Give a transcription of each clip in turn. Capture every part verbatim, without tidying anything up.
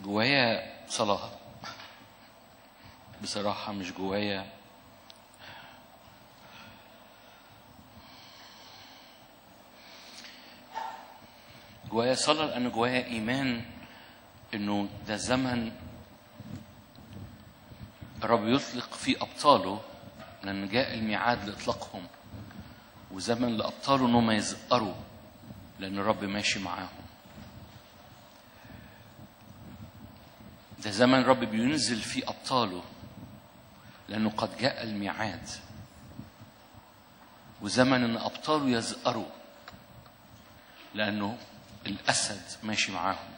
جوايا صلاة بصراحة، مش جوايا جوايا صلاة لأن جوايا إيمان إنه ده زمن الرب يطلق فيه أبطاله، لأن جاء الميعاد لإطلاقهم، وزمن لأبطاله إنهم يزقروا لأن الرب ماشي معاهم. ده زمن الرب بينزل فيه أبطاله لأنه قد جاء الميعاد، وزمن إن أبطاله يزقروا لأنه الأسد ماشي معاهم.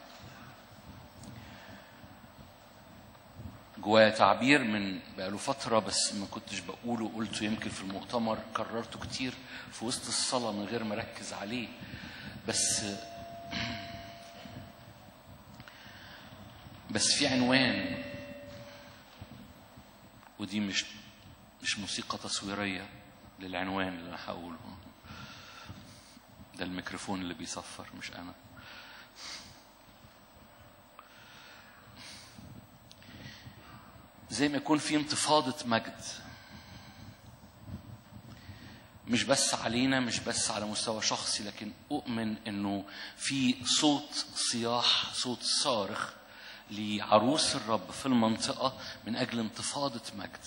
جوايا تعبير من بقاله فترة بس ما كنتش بقوله، قلته يمكن في المؤتمر، كررته كتير في وسط الصلاة من غير ما أركز عليه، بس بس في عنوان، ودي مش مش موسيقى تصويرية للعنوان اللي أنا هقوله، ده الميكروفون اللي بيصفر مش أنا. زي ما يكون في انتفاضة مجد، مش بس علينا، مش بس على مستوى شخصي، لكن أؤمن إنه في صوت صياح، صوت صارخ لعروس الرب في المنطقة من أجل انتفاضة مجد،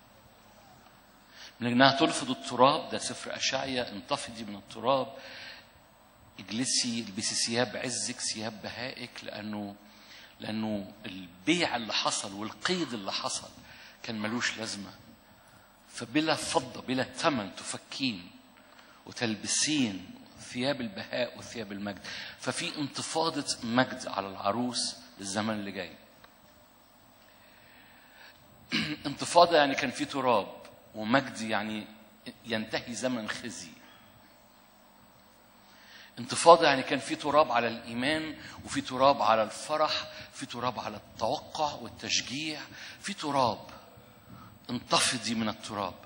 من أنها تلفظ التراب. ده سفر أشعيا: انتفضي من التراب، اجلسي البسي ثياب عزك، ثياب بهائك، لأنه لأنه البيع اللي حصل والقيد اللي حصل كان ملوش لازمة. فبلا فضة بلا ثمن تفكين وتلبسين ثياب البهاء وثياب المجد. ففي انتفاضة مجد على العروس للزمن اللي جاي. انتفاضة يعني كان في تراب، ومجد يعني ينتهي زمن خزي. انتفاضة يعني كان في تراب على الإيمان، وفي تراب على الفرح، في تراب على التوقع والتشجيع، في تراب. انتفضي من التراب.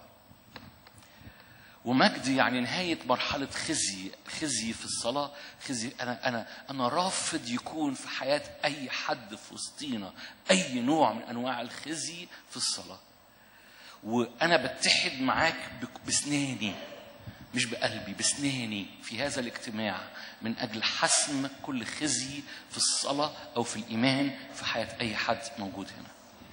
ومجد يعني نهاية مرحلة خزي، خزي في الصلاة، خزي. أنا أنا أنا رافض يكون في حياة أي حد في وسطينا أي نوع من أنواع الخزي في الصلاة. وأنا بتحد معاك بسناني، مش بقلبي، بسناني في هذا الاجتماع من أجل حسم كل خزي في الصلاة أو في الإيمان في حياة أي حد موجود هنا.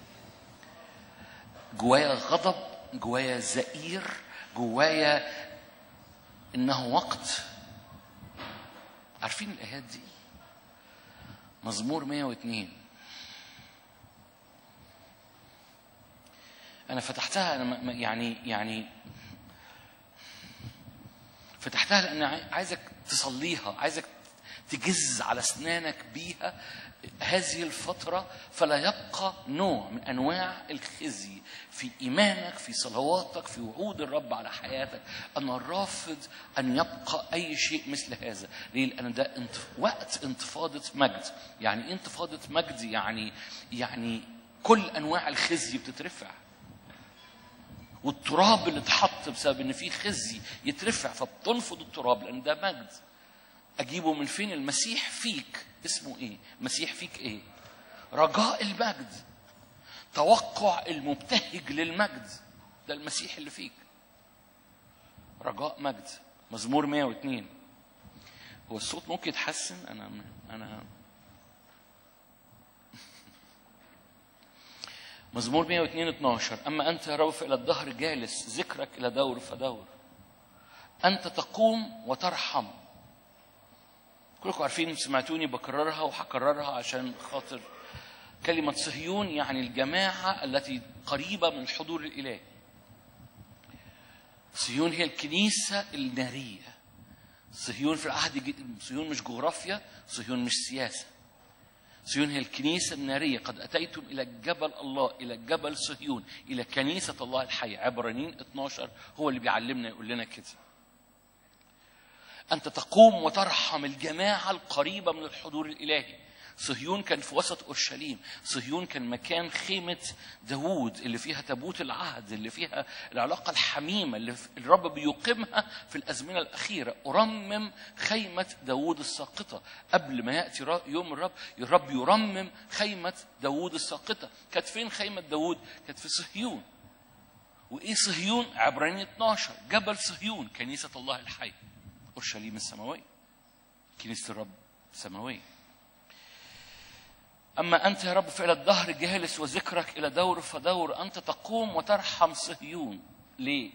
جوايا غضب، جوايا زئير، جوايا إنه وقت. عارفين الآيات دي؟ مزمور مئة واثنين. أنا فتحتها، أنا يعني يعني فتحتها لأن عايزك تصليها، عايزك تجز على أسنانك بيها هذه الفترة، فلا يبقى نوع من أنواع الخزي في إيمانك، في صلواتك، في وعود الرب على حياتك. أنا رافض أن يبقى أي شيء مثل هذا. ليه؟ لأن ده انتف... وقت انتفاضة مجد. يعني انتفاضة مجد يعني يعني كل أنواع الخزي بتترفع، والتراب اللي اتحط بسبب ان في خزي يترفع، فبتنفض التراب لان ده مجد. اجيبه من فين؟ المسيح فيك. اسمه ايه المسيح فيك؟ ايه؟ رجاء المجد، توقع المبتهج للمجد. ده المسيح اللي فيك، رجاء مجد. مزمور مئة واثنين. هو الصوت ممكن يتحسن؟ انا انا مزمور مئة واثنين اثناشر. أما أنت يا رب فإلى الدهر جالس، ذكرك إلى دور فدور. أنت تقوم وترحم. كلكم عارفين، سمعتوني بكررها وحكررها عشان خاطر كلمة صهيون يعني الجماعة التي قريبة من الحضور الإلهي. صهيون هي الكنيسة النارية. صهيون في العهد، صهيون مش جغرافيا، صهيون مش سياسة. صهيون هي الكنيسة النارية. قد أتيتم إلى جبل الله، إلى جبل صهيون، إلى كنيسة الله الحي. عبرانيين اثناشر هو اللي بيعلمنا، يقول لنا كده. أنت تقوم وترحم الجماعة القريبة من الحضور الإلهي. صهيون كان في وسط أورشليم. صهيون كان مكان خيمة داوود اللي فيها تابوت العهد، اللي فيها العلاقة الحميمة اللي الرب بيقيمها في الأزمنة الأخيرة. أرمم خيمة داوود الساقطة. قبل ما يأتي يوم الرب، الرب يرمم خيمة داوود الساقطة. كانت فين خيمة داوود؟ كانت في صهيون. وإيه صهيون؟ عبرانيين اثناشر، جبل صهيون كنيسة الله الحي، أورشليم السماوية، كنيسة الرب السماوية. أما أنت يا رب فإلى الدهر جالس وذكرك إلى دور فدور، أنت تقوم وترحم صهيون. ليه؟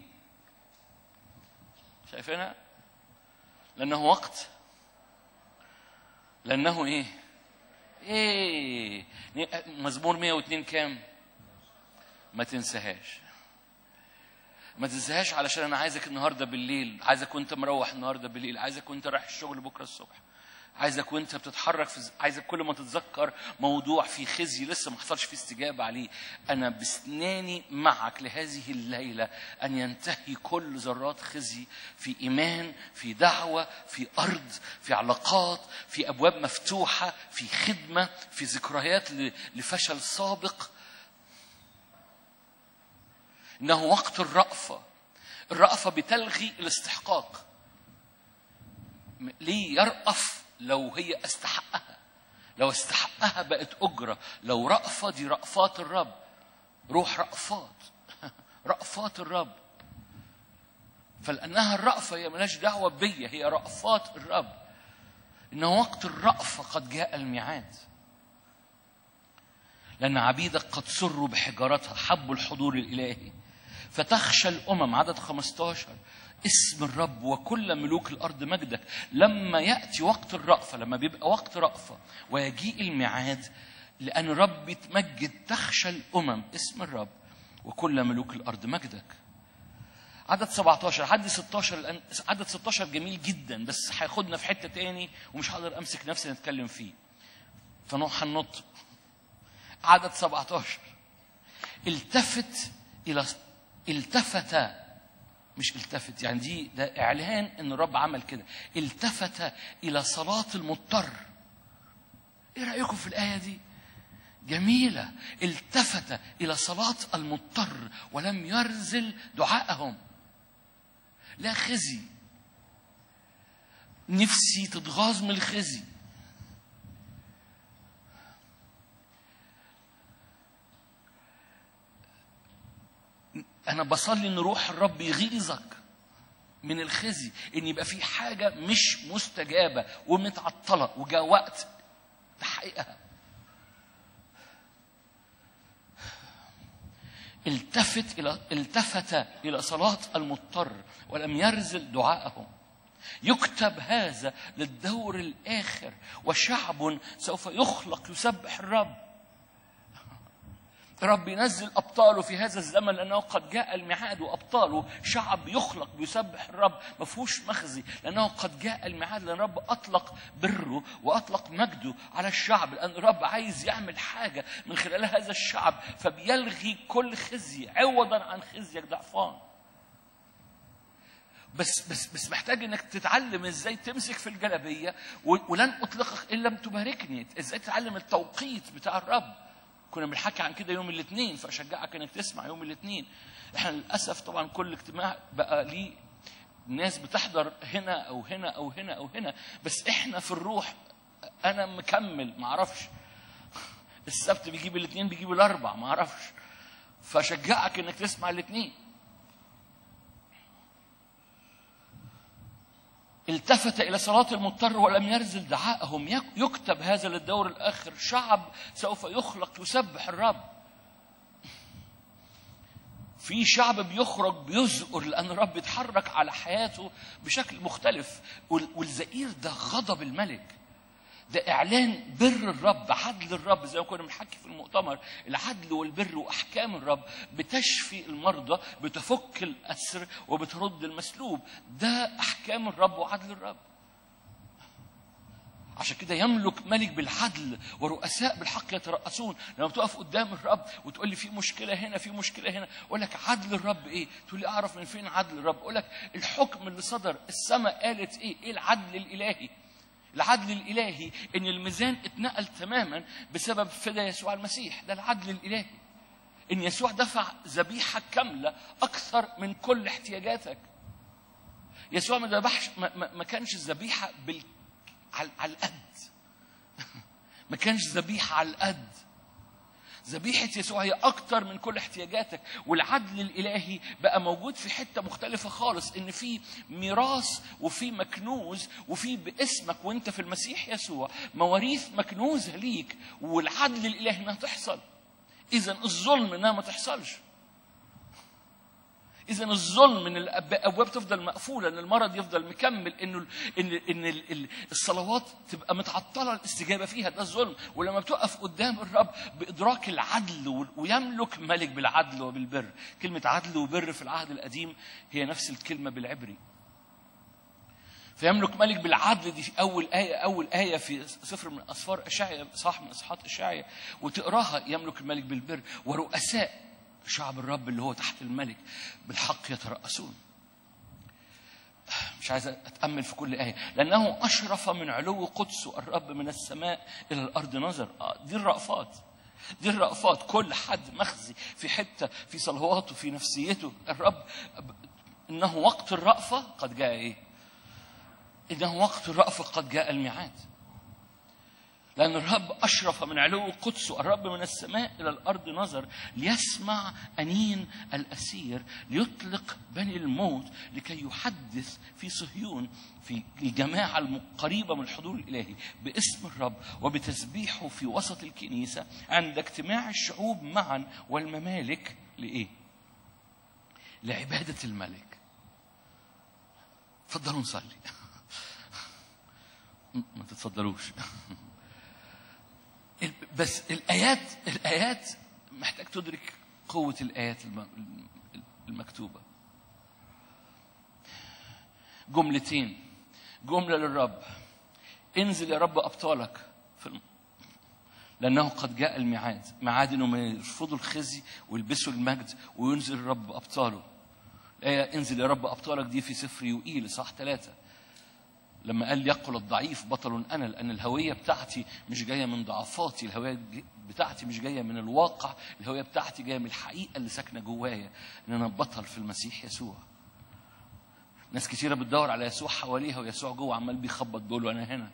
شايفينها؟ لأنه وقت، لأنه إيه؟ إيه؟ مزمور مئة واثنين كام؟ ما تنساهاش، ما تنساهاش، علشان أنا عايزك النهاردة بالليل، عايزك وأنت مروح النهاردة بالليل، عايزك وأنت رايح الشغل بكرة الصبح، عايزك وانت بتتحرك في، عايزك كل ما تتذكر موضوع في خزي لسه ما حصلش فيه استجابه عليه، انا بسناني معك لهذه الليله ان ينتهي كل ذرات خزي في ايمان، في دعوه، في ارض، في علاقات، في ابواب مفتوحه، في خدمه، في ذكريات لفشل سابق. انه وقت الرأفه. الرأفه بتلغي الاستحقاق. ليه يرأف؟ لو هي استحقها، لو استحقها بقت أجرة. لو رأفة، دي رأفات الرب، روح رأفات رأفات الرب. فلأنها الرأفة هي ملاش دعوة بيا، هي رأفات الرب. إنه وقت الرأفة قد جاء الميعاد، لأن عبيدك قد سروا بحجارتها، حبوا الحضور الإلهي. فتخشى الأمم، عدد خمسة عشر، اسم الرب وكل ملوك الأرض مجدك. لما يأتي وقت الرأفة، لما بيبقى وقت رأفة ويجيء الميعاد، لأن الرب يتمجد، تخشى الأمم اسم الرب وكل ملوك الأرض مجدك. عدد سبعة عشر، عدد ستة عشر، عدد ستة عشر جميل جدا بس هياخدنا في حتة تاني ومش هقدر أمسك نفسي نتكلم فيه، فنوح هنط. عدد سبعة عشر، التفت إلى التفت، مش التفت يعني دي ده إعلان إن الرب عمل كده. التفت إلى صلاة المضطر. إيه رأيكم في الآية دي؟ جميلة. التفت إلى صلاة المضطر ولم يرزل دعاءهم. لا خزي، نفسي تتغاظ من الخزي. أنا بصلي إن روح الرب يغيظك من الخزي، إن يبقى في حاجة مش مستجابة ومتعطلة وجاء وقت تحقيقها. التفت إلى التفت إلى صلاة المضطر ولم يرزل دعاءهم. يكتب هذا للدور الآخر، وشعب سوف يخلق يسبح الرب. رب ينزل أبطاله في هذا الزمن، لأنه قد جاء الميعاد، وأبطاله شعب يخلق بيسبح الرب ما فيهوش مخزي، لأنه قد جاء الميعاد. لأن الرب أطلق بره وأطلق مجده على الشعب، لأن الرب عايز يعمل حاجة من خلال هذا الشعب، فبيلغي كل خزي عوضا عن خزيك ضعفان. بس بس بس محتاج انك تتعلم ازاي تمسك في الجلابيه، ولن اطلقك ان لم تباركني. ازاي تتعلم التوقيت بتاع الرب. كنا بنحكي عن كده يوم الاثنين، فاشجعك انك تسمع يوم الاثنين. احنا للاسف طبعا كل اجتماع بقى ليه ناس بتحضر هنا او هنا او هنا او هنا، بس احنا في الروح انا مكمل ما اعرفش. السبت بيجيب الاثنين بيجيب الاربع ما اعرفش، فاشجعك انك تسمع الاثنين. التفت إلى صلاة المضطر ولم يرزل دعاءهم. يكتب هذا للدور الآخر، شعب سوف يخلق يسبح الرب. في شعب بيخرج بيزقر، لأن الرب يتحرك على حياته بشكل مختلف. والزئير ده غضب الملك، ده إعلان بر الرب، عدل الرب. زي ما كنا بنحكي في المؤتمر، العدل والبر وأحكام الرب بتشفي المرضى، بتفك الأسر وبترد المسلوب. ده أحكام الرب وعدل الرب. عشان كده يملك ملك بالعدل ورؤساء بالحق يترأسون. لما بتقف قدام الرب وتقول لي في مشكلة هنا في مشكلة هنا، أقول لك عدل الرب إيه؟ تقول لي أعرف من فين عدل الرب؟ أقول لك الحكم اللي صدر، السماء قالت إيه؟ إيه العدل الإلهي؟ العدل الإلهي إن الميزان اتنقل تماما بسبب فداء يسوع المسيح. ده العدل الإلهي، إن يسوع دفع ذبيحة كاملة أكثر من كل احتياجاتك. يسوع ما ذبحش، ما, ما, ما كانش ذبيحة بال على القد ما كانش ذبيحة على القد. ذبيحة يسوع هي أكتر من كل احتياجاتك. والعدل الإلهي بقى موجود في حتة مختلفة خالص، إن في ميراث وفي مكنوز وفي باسمك وإنت في المسيح يسوع مواريث مكنوزة ليك، والعدل الإلهي إنها تحصل. إذن الظلم إنها ما تحصلش. إذن الظلم إن الأبواب تفضل مقفولة، إن المرض يفضل مكمل، إنه إن إن الصلوات تبقى متعطلة الاستجابة فيها، ده الظلم. ولما بتقف قدام الرب بإدراك العدل، ويملك ملك بالعدل وبالبر. كلمة عدل وبر في العهد القديم هي نفس الكلمة بالعبري. فيملك ملك بالعدل، دي أول آية أول آية في سفر من أسفار أشعيا، صح من إصحاحات أشعيا، وتقراها يملك الملك بالبر ورؤساء شعب الرب اللي هو تحت الملك بالحق يترأسون. مش عايز أتأمل في كل آية. لأنه أشرف من علو قدسه الرب من السماء إلى الأرض نظر. دي الرأفات، دي الرأفات. كل حد مخزي في حتة في صلواته في نفسيته، الرب إنه وقت الرأفة قد جاء إيه؟ إنه وقت الرأفة قد جاء الميعاد. لأن الرب أشرف من علو قدسه الرب من السماء إلى الأرض نظر ليسمع أنين الأسير، ليطلق بني الموت، لكي يحدث في صهيون في الجماعة القريبة من الحضور الإلهي باسم الرب وبتسبيحه في وسط الكنيسة عند اجتماع الشعوب معا والممالك. لإيه؟ لعبادة الملك. تفضلوا نصلي. ما تتفضلوش. بس الآيات الآيات محتاج تدرك قوة الآيات المكتوبة. جملتين، جملة للرب: انزل يا رب أبطالك في الم... لأنه قد جاء الميعاد. ميعاد إنهم يرفضوا الخزي ويلبسوا المجد وينزل الرب أبطاله. الآية انزل يا رب أبطالك دي في سفر يوئيل صح ثلاثة، لما قال يقول الضعيف بطل أنا، لأن الهوية بتاعتي مش جاية من ضعفاتي، الهوية بتاعتي مش جاية من الواقع، الهوية بتاعتي جاية من الحقيقة اللي ساكنة جوايا، إن أنا بطل في المسيح يسوع. ناس كتيرة بتدور على يسوع حواليها ويسوع جوه عمال بيخبط بيقول له أنا هنا.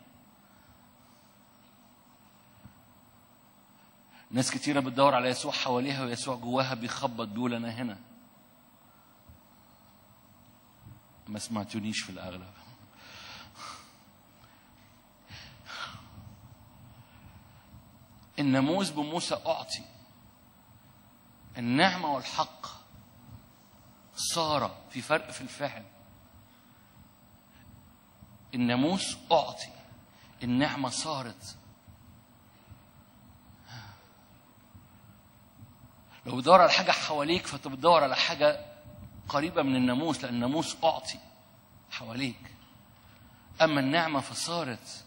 ناس كتيرة بتدور على يسوع حواليها ويسوع جواها بيخبط بيقول أنا هنا. ما سمعتونيش في الأغلب. الناموس بموسى أعطي، النعمة والحق صار، في فرق في الفعل. الناموس أعطي، النعمة صارت. لو بتدور على حاجة حواليك فأنت بتدور على حاجة قريبة من الناموس، لأن الناموس أعطي حواليك، أما النعمة فصارت.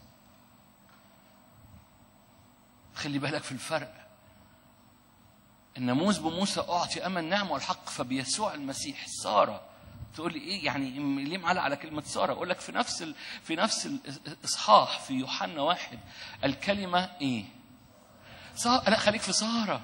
خلي بالك في الفرق. الناموس بموسى أعطي، أما النعمة والحق فبيسوع المسيح صار. تقول لي إيه يعني ليه معلق على كلمة صار؟ أقول لك في نفس ال... في نفس الإصحاح في يوحنا واحد الكلمة إيه؟ صار. لا خليك في صار.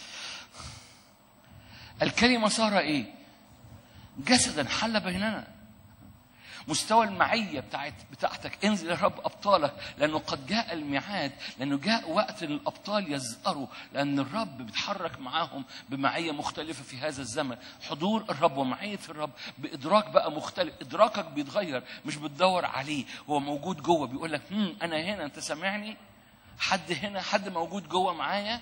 الكلمة صار إيه؟ جسدا حل بيننا. مستوى المعية بتاعت بتاعتك انزل يا رب أبطالك، لأنه قد جاء الميعاد، لأنه جاء وقت الأبطال يزقروا، لأن الرب بيتحرك معاهم بمعية مختلفة في هذا الزمن. حضور الرب ومعية الرب بإدراك بقى مختلف. إدراكك بيتغير، مش بتدور عليه، هو موجود جوه بيقول لك هم أنا هنا، أنت سامعني؟ حد هنا، حد موجود جوه معايا.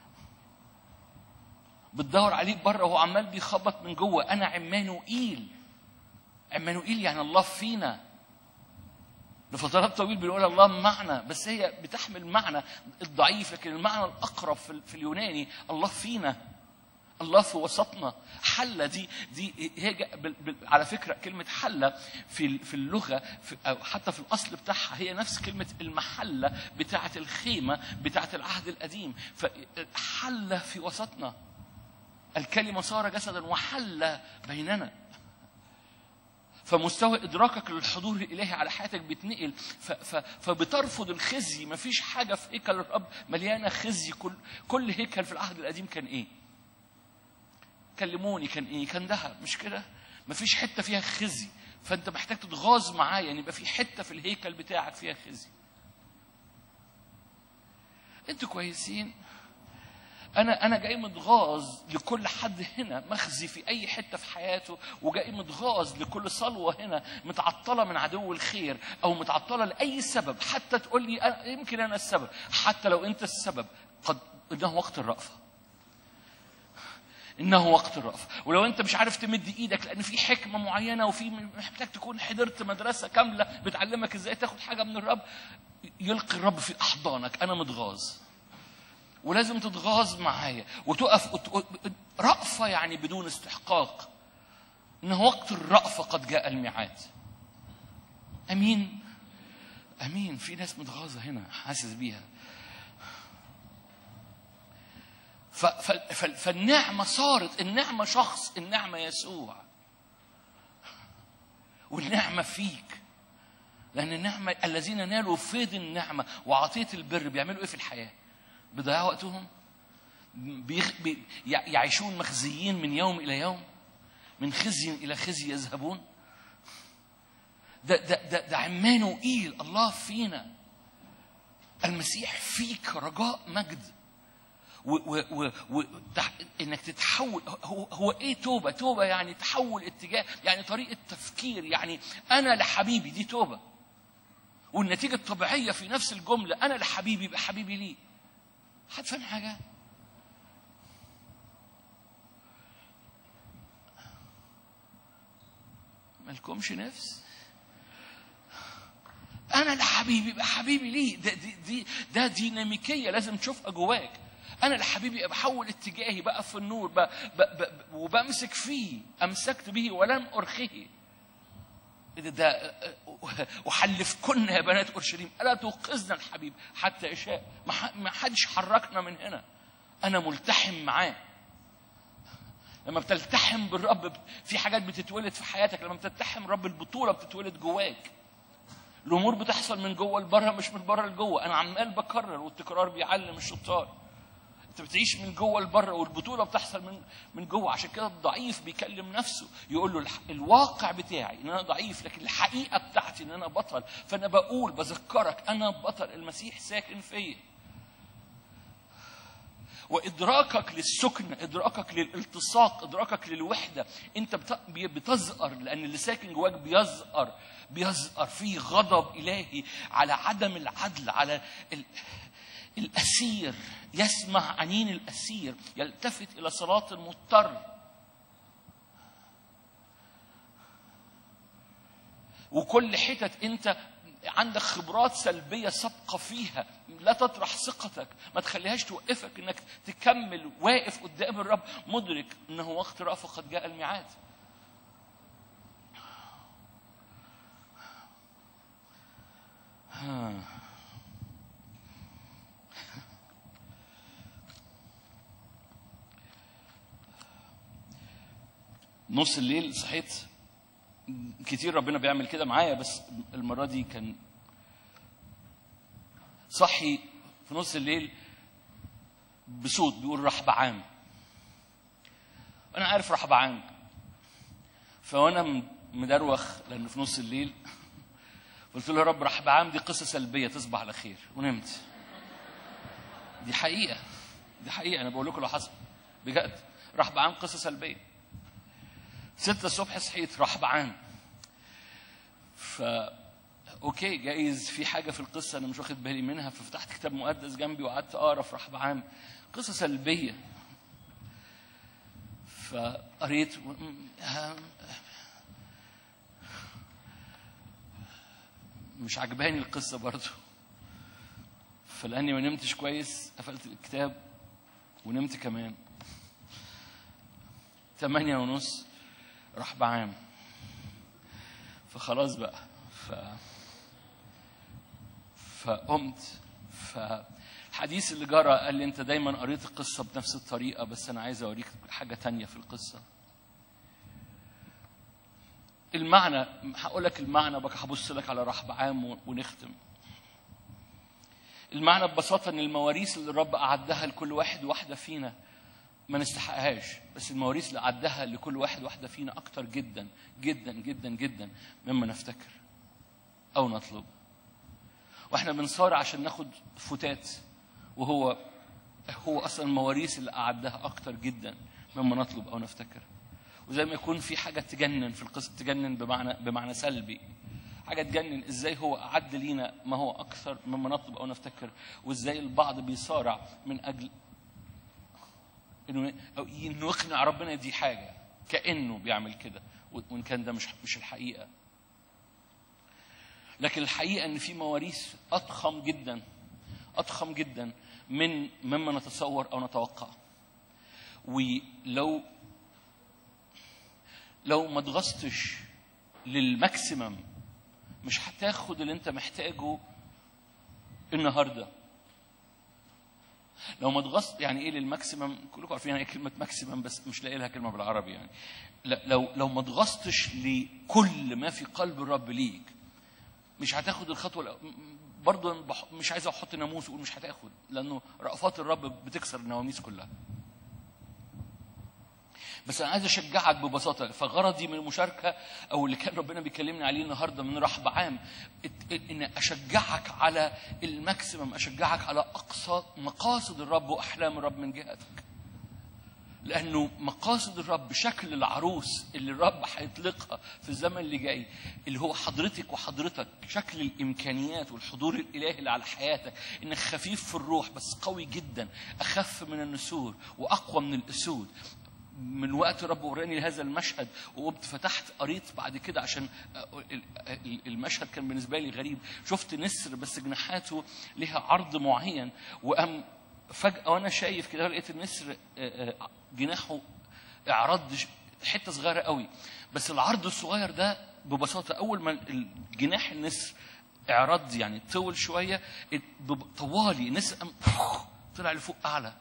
بتدور عليه بره وهو عمال بيخبط من جوه. أنا عمانوئيل. عمانوئيل يعني الله فينا. لفترات طويل بنقول الله معنا، بس هي بتحمل معنى الضعيف، لكن المعنى الأقرب في اليوناني الله فينا، الله في وسطنا. حلة دي دي هي على فكرة كلمة حلة في في اللغة في أو حتى في الأصل بتاعها هي نفس كلمة المحلة بتاعة الخيمة بتاعة العهد القديم. فحلة في وسطنا. الكلمة صار جسدا وحل بيننا. فمستوى إدراكك للحضور الإلهي على حياتك بيتنقل، فبترفض الخزي. مفيش حاجة في هيكل الرب مليانة خزي. كل كل هيكل في العهد القديم كان إيه؟ كلموني، كان إيه؟ كان ذهب، مش كده؟ مفيش حتة فيها خزي. فأنت محتاج تتغاظ معايا يعني يبقى في حتة في الهيكل بتاعك فيها خزي. أنتوا كويسين؟ أنا أنا جاي متغاظ لكل حد هنا مخزي في أي حتة في حياته، وجاي متغاظ لكل صلوة هنا متعطلة من عدو الخير أو متعطلة لأي سبب. حتى تقول لي أنا يمكن أنا السبب، حتى لو أنت السبب، قد إنه وقت الرأفة. إنه وقت الرأفة. ولو أنت مش عارف تمد إيدك لأن في حكمة معينة وفي محتاج تكون حضرت مدرسة كاملة بتعلمك إزاي تاخد حاجة من الرب، يلقي الرب في أحضانك. أنا متغاظ ولازم تتغاظ معايا وتقف. رأفة يعني بدون استحقاق. إنه وقت الرأفة قد جاء الميعاد. أمين أمين. في ناس متغاظة هنا حاسس بيها. فالنعمة صارت، النعمة شخص، النعمة يسوع، والنعمة فيك. لأن النعمة الذين نالوا فيض النعمة وعطية البر بيعملوا إيه في الحياة؟ بيضيعوا وقتهم، بيخ... بي... يعيشون مخزيين من يوم إلى يوم، من خزي إلى خزي يذهبون. ده ده ده, ده عمانوئيل، الله فينا، المسيح فيك، رجاء مجد. و و و و انك تتحول. هو, هو ايه توبه؟ توبه يعني تحول اتجاه، يعني طريقه تفكير، يعني انا لحبيبي، دي توبه. والنتيجه الطبيعيه في نفس الجمله، انا لحبيبي يبقى حبيبي ليه. حد فاهم حاجه؟ مالكمش نفس؟ انا لحبيبي يبقى حبيبي ليه. ده دي دي ده ديناميكيه لازم تشوفها جواك. أنا لحبيبي بحول اتجاهي بقى في النور ب... ب... ب... وبمسك فيه، أمسكت به ولم أرخيه. ده, ده وحلفكن يا بنات أورشليم ألا توقظنا الحبيب حتى يشاء. ما حدش حركنا من هنا. أنا ملتحم معاه. لما بتلتحم بالرب في حاجات بتتولد في حياتك. لما بتلتحم رب البطولة بتتولد جواك. الأمور بتحصل من جوه لبره مش من بره لجوه. أنا عمال بكرر والتكرار بيعلم الشطار. انت بتعيش من جوه لبره والبطوله بتحصل من من جوه. عشان كده الضعيف بيكلم نفسه يقول له الواقع بتاعي ان انا ضعيف، لكن الحقيقه بتاعتي ان انا بطل. فانا بقول بذكرك انا بطل، المسيح ساكن فيا. وادراكك للسكن، ادراكك للالتصاق، ادراكك للوحده. انت بتزقر لان اللي ساكن جواك بيزقر بيزقر في غضب الهي على عدم العدل، على ال... الأسير. يسمع عنين الأسير، يلتفت إلى صلاة المضطر. وكل حتت أنت عندك خبرات سلبية سابقة فيها، لا تطرح ثقتك، ما تخليهاش توقفك إنك تكمل واقف قدام الرب مدرك إنه وقت رأفة قد جاء الميعاد. ها نص الليل صحيت كتير، ربنا بيعمل كده معايا، بس المرة دي كان صحي في نص الليل بصوت بيقول رحبعام. أنا عارف رحبعام، فوأنا مدروخ لأنه في نص الليل قلت له يا رب رحبعام دي قصة سلبية، تصبح على خير، ونمت. دي حقيقة، دي حقيقة أنا بقول لكم لو حصل بجد. رحبعام قصة سلبية. ستة الصبح صحيت رحبعام. فا اوكي جايز في حاجه في القصه انا مش واخد بالي منها، ففتحت كتاب مقدس جنبي وقعدت اقرا في رحبعام قصه سلبيه. فقريت مش عجباني القصه برضو، فلاني ما نمتش كويس قفلت الكتاب ونمت كمان. ثمانية ونص رحبعام. فخلاص بقى ف فقمت. فالحديث اللي جرى قال لي انت دايما قريت القصه بنفس الطريقه، بس انا عايز اوريك حاجه تانية في القصه. المعنى هقول لك المعنى بقى، هبص لك على رحبعام ونختم. المعنى ببساطة ان المواريث اللي الرب أعدها لكل واحد واحدة فينا ما نستحقهاش، بس المواريث اللي أعدها لكل واحد واحدة فينا أكتر جدا جدا جدا جدا مما نفتكر أو نطلب. واحنا بنصارع عشان ناخد فتات، وهو هو أصلا المواريث اللي أعدها أكتر جدا مما نطلب أو نفتكر. وزي ما يكون في حاجة تجنن في القصة، تجنن بمعنى بمعنى سلبي، حاجة تجنن ازاي هو أعد لينا ما هو أكثر مما نطلب أو نفتكر، وازاي البعض بيصارع من أجل إنه أو إنه يقنع ربنا دي حاجة كأنه بيعمل كده، وإن كان ده مش مش الحقيقة. لكن الحقيقة إن في مواريث أضخم جدا أضخم جدا من مما نتصور أو نتوقع. ولو لو ما ضغطتش للماكسيمم مش هتاخد اللي انت محتاجه النهارده. لو ما ضغطت، يعني ايه للماكسيمم؟ كلكم عارفين ايه كلمه ماكسيمم، بس مش لاقي لها كلمه بالعربي. يعني لو لو ما ضغطتش لكل ما في قلب الرب ليك مش هتاخد الخطوه. برضه مش عايز احط ناموس واقول مش هتاخد، لانه رأفات الرب بتكسر النواميس كلها. بس أنا عايز أشجعك ببساطة. فغرضي من المشاركة أو اللي كان ربنا بيكلمني عليه النهاردة من رحبعام إن أشجعك على الماكسيمم، أشجعك على أقصى مقاصد الرب وأحلام الرب من جهتك. لأنه مقاصد الرب شكل العروس اللي الرب هيطلقها في الزمن اللي جاي، اللي هو حضرتك وحضرتك، شكل الإمكانيات والحضور الإلهي اللي على حياتك، إنك خفيف في الروح بس قوي جدا، أخف من النسور وأقوى من الأسود. من وقت الرب وراني هذا المشهد وفتحت قريت بعد كده عشان المشهد كان بالنسبة لي غريب. شفت نسر بس جناحاته لها عرض معين، وأم فجأة وأنا شايف كده لقيت النسر جناحه اعرض حتة صغيرة قوي، بس العرض الصغير ده ببساطة أول ما الجناح النسر اعرض يعني طول شوية طوالي النسر طلع لفوق أعلى.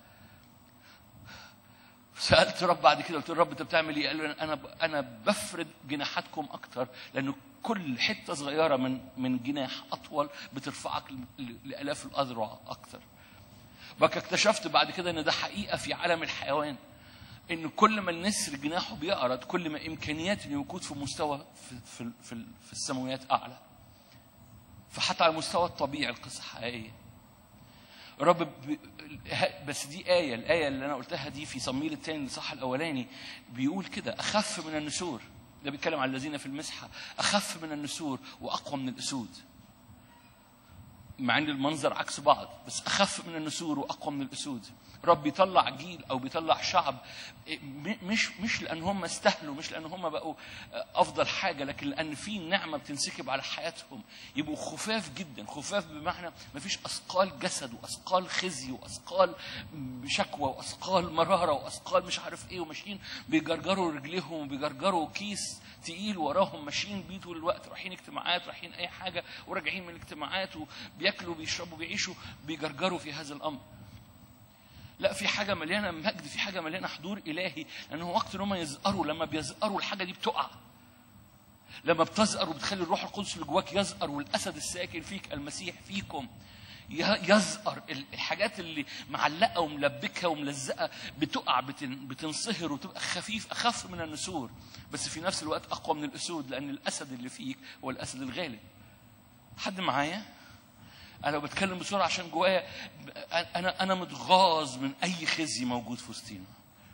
سألت رب بعد كده، قلت له رب انت بتعمل ايه؟ قال له انا انا بفرد جناحاتكم اكتر، لانه كل حته صغيره من من جناح اطول بترفعك لالاف الاذرع اكتر. بقى اكتشفت بعد كده ان ده حقيقه في عالم الحيوان، ان كل ما النسر جناحه بيعرض كل ما امكانيات انه يكون في مستوى في في في, في السماويات اعلى. فحتى على المستوى الطبيعي القصه حقيقيه. رب بس دي آية، الآية اللي أنا قلتها دي في صموئيل الثاني الإصحاح الأولاني بيقول كده أخف من النسور. ده بيتكلم عن الذين في المسحة، أخف من النسور وأقوى من الأسود. مع ان المنظر عكس بعض، بس اخف من النسور واقوى من الاسود. رب بيطلع جيل او بيطلع شعب مش مش لان هم استهلوا، مش لان هم بقوا افضل حاجه، لكن لان في نعمه بتنسكب على حياتهم، يبقوا خفاف جدا. خفاف بمعنى ما فيش اثقال جسد واثقال خزي واثقال شكوى واثقال مراره واثقال مش عارف ايه، وماشيين بيجرجروا رجليهم وبيجرجروا كيس تقيل وراهم، ماشيين بيه طول الوقت، رايحين اجتماعات، رايحين اي حاجه، وراجعين من الاجتماعات وبياكلوا بيشربوا بيعيشوا بيجرجروا في هذا الامر. لا، في حاجه مليانه مجد، في حاجه مليانه حضور الهي، لانه وقت ان هم يزقروا، لما بيزقروا الحاجه دي بتقع. لما بتزقر وبتخلي الروح القدس اللي جواك يزقر، والاسد الساكن فيك المسيح فيكم يزقر، الحاجات اللي معلقه وملبكه وملزقه بتقع، بتنصهر وتبقى خفيف، اخف من النسور، بس في نفس الوقت اقوى من الاسود، لان الاسد اللي فيك هو الاسد الغالب. حد معايا؟ انا بتكلم بسرعه عشان جوايا انا انا متغاظ من اي خزي موجود في وسطينا.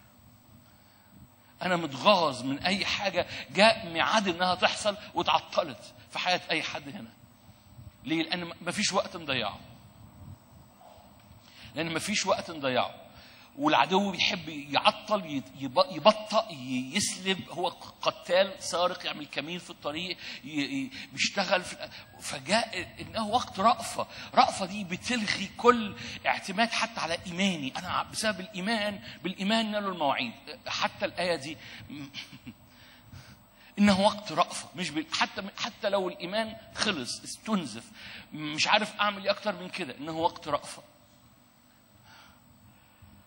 انا متغاظ من اي حاجه جاء ميعاد انها تحصل وتعطلت في حياه اي حد هنا. ليه؟ لان مفيش وقت نضيعه، لأن مفيش وقت نضيعه، والعدو بيحب يعطل، يبطأ، يسلب. هو قتال سارق، يعمل كمين في الطريق، بيشتغل في. فجاء إنه وقت رأفة. رأفة دي بتلغي كل اعتماد حتى على إيماني أنا، بسبب الإيمان، بالإيمان نالوا المواعيد. حتى الآية دي إنه وقت رأفة، مش حتى حتى لو الإيمان خلص استنزف، مش عارف أعمل إيه أكتر من كده، إنه وقت رأفة.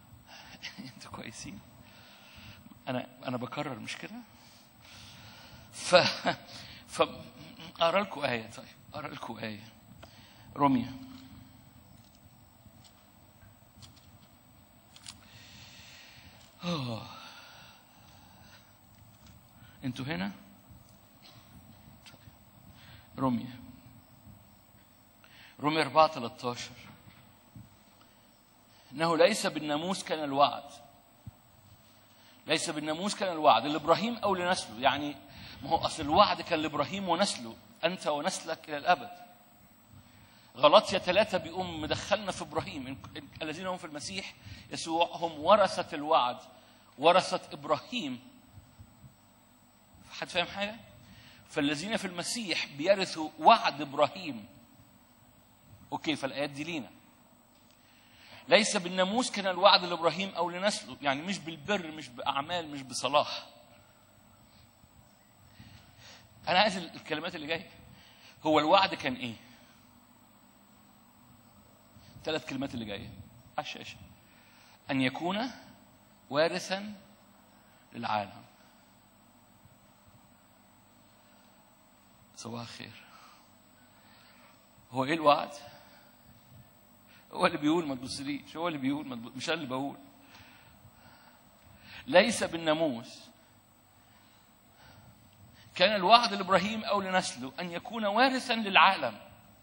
انتوا كويسين؟ انا انا بكرر مش كده؟ ف ف اقرا لكم ايه. طيب اقرا لكم ايه. رومية اوه انتوا هنا. رومية رومية أربعة ثلاثة عشر. انه ليس بالناموس كان الوعد. ليس بالناموس كان الوعد لابراهيم او لنسله. يعني ما هو اصل الوعد كان لابراهيم ونسله، انت ونسلك الى الابد. غلطية ثلاثة بيقوم مدخلنا في ابراهيم. الذين هم في المسيح يسوع هم ورثة الوعد، ورثة ابراهيم. حد فاهم حاجة؟ فالذين في المسيح بيرثوا وعد ابراهيم. اوكي، فالايات دي لينا. ليس بالناموس كان الوعد لابراهيم او لنسله، يعني مش بالبر، مش باعمال، مش بصلاح. انا عايز الكلمات اللي جايه. هو الوعد كان ايه؟ ثلاث كلمات اللي جايه على الشاشه. ان يكون وارثا للعالم. صباح الخير. هو ايه الوعد؟ هو اللي بيقول ما تبصليش. هو اللي بيقول ما تبص... مش انا اللي بقول. ليس بالناموس كان الوعد لابراهيم او لنسله ان يكون وارثا للعالم،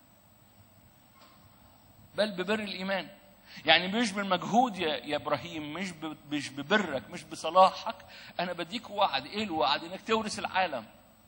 بل ببر الايمان. يعني مش بالمجهود يا يا ابراهيم، مش مش ببرك، مش بصلاحك. انا بديك وعد. ايه الوعد؟ انك تورث العالم.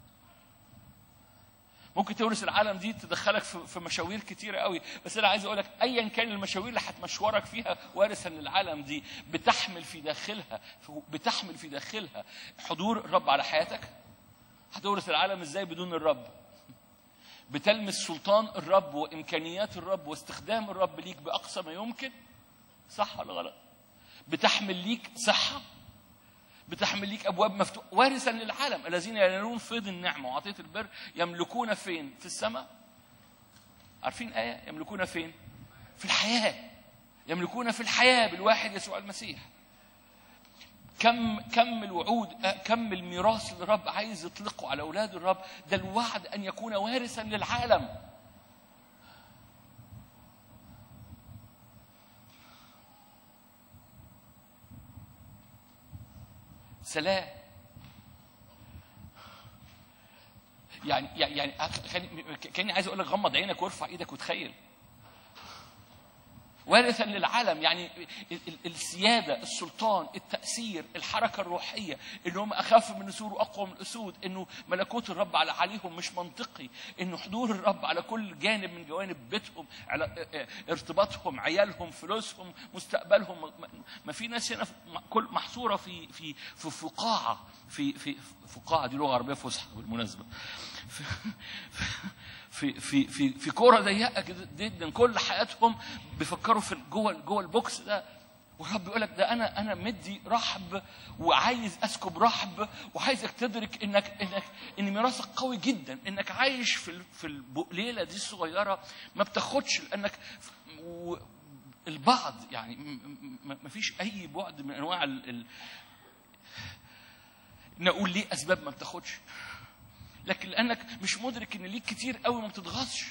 ممكن تورث العالم دي تدخلك في مشاوير كتيرة قوي، بس أنا عايز أقولك أيا كان المشاوير اللي هتمشورك فيها وارثا للعالم دي بتحمل في داخلها بتحمل في داخلها حضور الرب على حياتك. هتورث العالم إزاي بدون الرب؟ بتلمس سلطان الرب وإمكانيات الرب واستخدام الرب ليك بأقصى ما يمكن. صح ولا غلط؟ بتحمل ليك صحة، بتحمل ليك أبواب مفتوحة. وارثا للعالم. الذين ينالون فيض النعمة وعطية البر يملكون فين؟ في السماء. عارفين آية؟ يملكون فين؟ في الحياة. يملكون في الحياة بالواحد يسوع المسيح. كم كم الوعود، كم الميراث اللي الرب عايز يطلقه على أولاد الرب. ده الوعد أن يكون وارثا للعالم. سلام. يعني يعني كاني عايز اقول لك غمض عينك وارفع ايدك وتخيل. وارثا للعالم يعني السياده، السلطان، التاثير، الحركه الروحيه، انهم اخاف من النسور واقوى من الاسود، انه ملكوت الرب على عليهم مش منطقي، انه حضور الرب على كل جانب من جوانب بيتهم، على ارتباطهم، عيالهم، فلوسهم، مستقبلهم. ما في ناس هنا كل محصوره في في في فقاعه في في فقاعه. دي لغه عربيه فصحى بالمناسبه. في في في في في كوره ضيقه جدا. كل حياتهم بيفكروا في جوه جوه البوكس ده. والرب يقول لك ده انا انا مدي رحب وعايز اسكب رحب، وعايزك تدرك انك انك ان ميراثك قوي جدا، انك عايش في في الليله دي الصغيره ما بتاخدش، لانك البعض يعني ما فيش اي بعد من انواع ال نقول ليه اسباب ما بتاخدش، لكن لانك مش مدرك ان ليك كتير قوي ما بتتغاظش.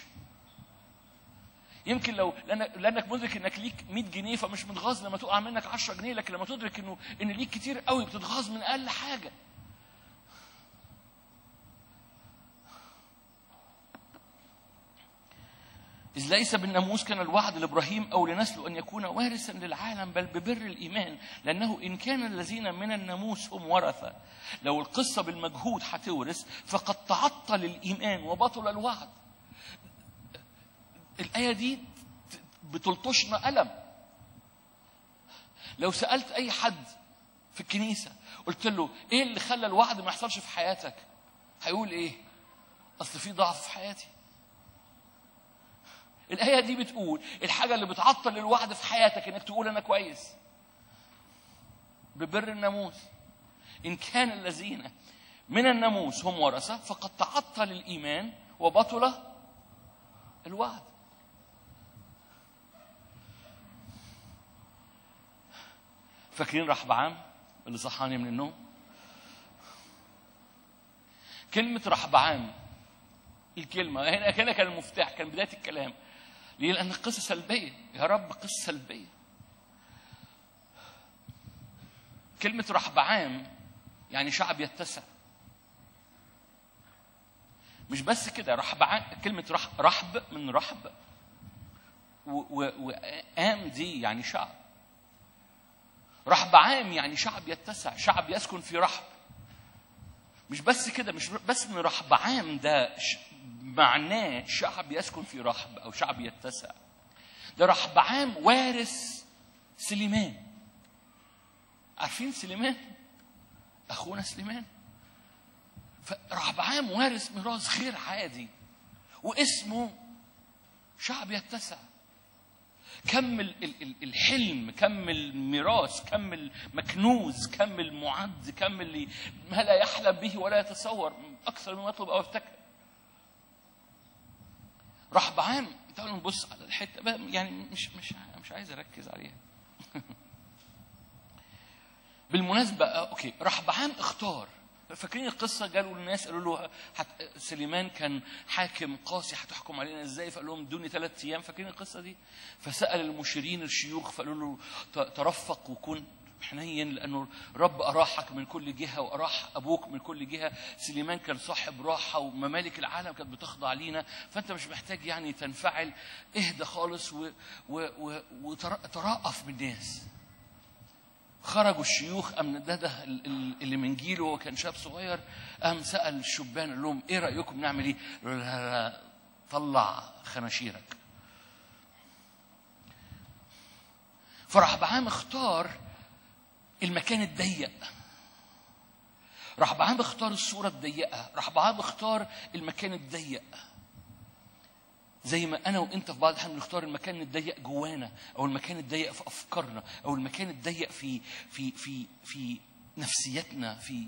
يمكن لو لانك, لأنك مدرك انك ليك مية جنيه فمش متغاظ لما تقع منك عشرة جنيه، لكن لما تدرك انه ان ليك كتير قوي بتتغاظ من اقل حاجه. إذ ليس بالناموس كان الوعد لإبراهيم أو لنسله أن يكون وارثا للعالم، بل ببر الإيمان، لأنه إن كان الذين من الناموس هم ورثة. لو القصة بالمجهود هتورث فقد تعطل الإيمان وبطل الوعد. الآية دي بتلطشنا ألم. لو سألت أي حد في الكنيسة قلت له إيه اللي خلى الوعد ما يحصلش في حياتك، هيقول إيه؟ أصل في ضعف في حياتي. الآية دي بتقول الحاجة اللي بتعطل الوعد في حياتك إنك تقول أنا كويس. ببر الناموس إن كان الذين من الناموس هم ورثة فقد تعطل الإيمان وبطل الوعد. فاكرين رحبعام اللي صحاني من النوم؟ كلمة رحبعام، الكلمة هنا كان كان المفتاح، كان بداية الكلام. ليه؟ لأن القصة سلبية. يا رب قصة سلبية. كلمة رحبعام يعني شعب يتسع. مش بس كده، رحبعام كلمة رح رحب من رحب، وآم دي يعني شعب. رحبعام يعني شعب يتسع، شعب يسكن في رحب. مش بس كده، مش بس من رحبعام ده معناه شعب يسكن في رحب أو شعب يتسع. ده رحبعام وارث سليمان. عارفين سليمان؟ أخونا سليمان. فرحبعام وارث ميراث غير عادي، واسمه شعب يتسع. كمل الحلم، كمل ميراث، كمل مكنوز، كمل معد، كمل ما لا يحلم به ولا يتصور أكثر من يطلب أو يفتكر. رحبعام، تعالوا نبص على الحتة يعني مش مش مش عايز أركز عليها. بالمناسبة أوكي، رحبعام اختار. فاكرين القصة؟ قالوا للناس، قالوا له سليمان كان حاكم قاسي، هتحكم علينا ازاي؟ فقال لهم دوني ثلاث ايام. فاكرين القصة دي؟ فسأل المشيرين الشيوخ فقالوا له ترفق وكن حنين، لأنه رب أراحك من كل جهة وأراح أبوك من كل جهة. سليمان كان صاحب راحة وممالك العالم كانت بتخضع لينا، فأنت مش محتاج يعني تنفعل. اهدى خالص وترأف بالناس. خرجوا الشيوخ، أم ده ده اللي من جيله وكان شاب صغير، أم سأل الشبان قال لهم إيه رأيكم نعمل إيه؟ قالوا له طلع خناشيرك. فرحبعام اختار المكان الضيق. رحبعام اختار الصورة الضيقة. رحبعام اختار المكان الضيق. زي ما أنا وإنت في بعض الأحيان بنختار المكان الضيق جوانا، أو المكان الضيق في أفكارنا، أو المكان الضيق في في في في نفسيتنا، في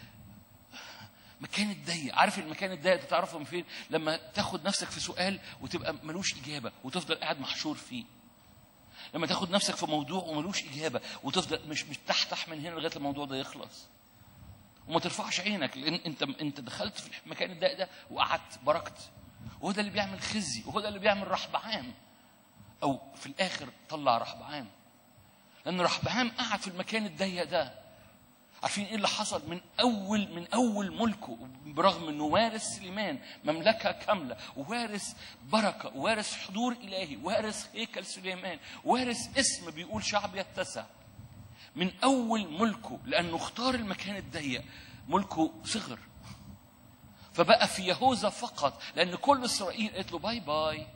مكان الضيق. عارف المكان الضيق تعرفه من فين؟ لما تاخد نفسك في سؤال وتبقى ملوش إجابة وتفضل قاعد محشور فيه. لما تاخد نفسك في موضوع وملوش إجابة وتفضل مش مش تحتح من هنا لغاية الموضوع ده يخلص، وما ترفعش عينك، لأن أنت أنت دخلت في المكان الضيق ده وقعدت بركت. وهو ده اللي بيعمل خزي، وهو ده اللي بيعمل رحبعام، أو في الآخر طلع رحبعام. لأن رحبعام قعد في المكان الضيق ده. عارفين إيه اللي حصل؟ من أول من أول ملكه، برغم إنه وارث سليمان مملكة كاملة، ووارث بركة، ووارث حضور إلهي، وارث هيكل سليمان، وارث اسم بيقول شعب يتسع. من أول ملكه، لأنه اختار المكان الضيق، ملكه صغر. فبقى في يهوذا فقط، لأن كل إسرائيل قالت له باي باي.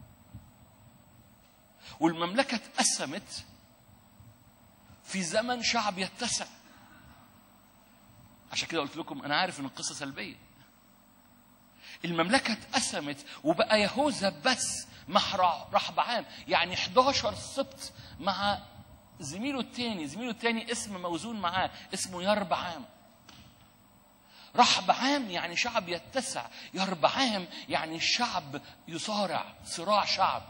والمملكة اتقسمت في زمن شعب يتسع. عشان كده قلت لكم أنا عارف إن القصة سلبية. المملكة اتقسمت وبقى يهوذا بس مع رحبعام، يعني إحداشر سبط مع زميله الثاني. زميله الثاني اسم موزون معاه، اسمه يربعام. رحبعام يعني شعب يتسع، يربعام يعني الشعب يصارع، صراع شعب.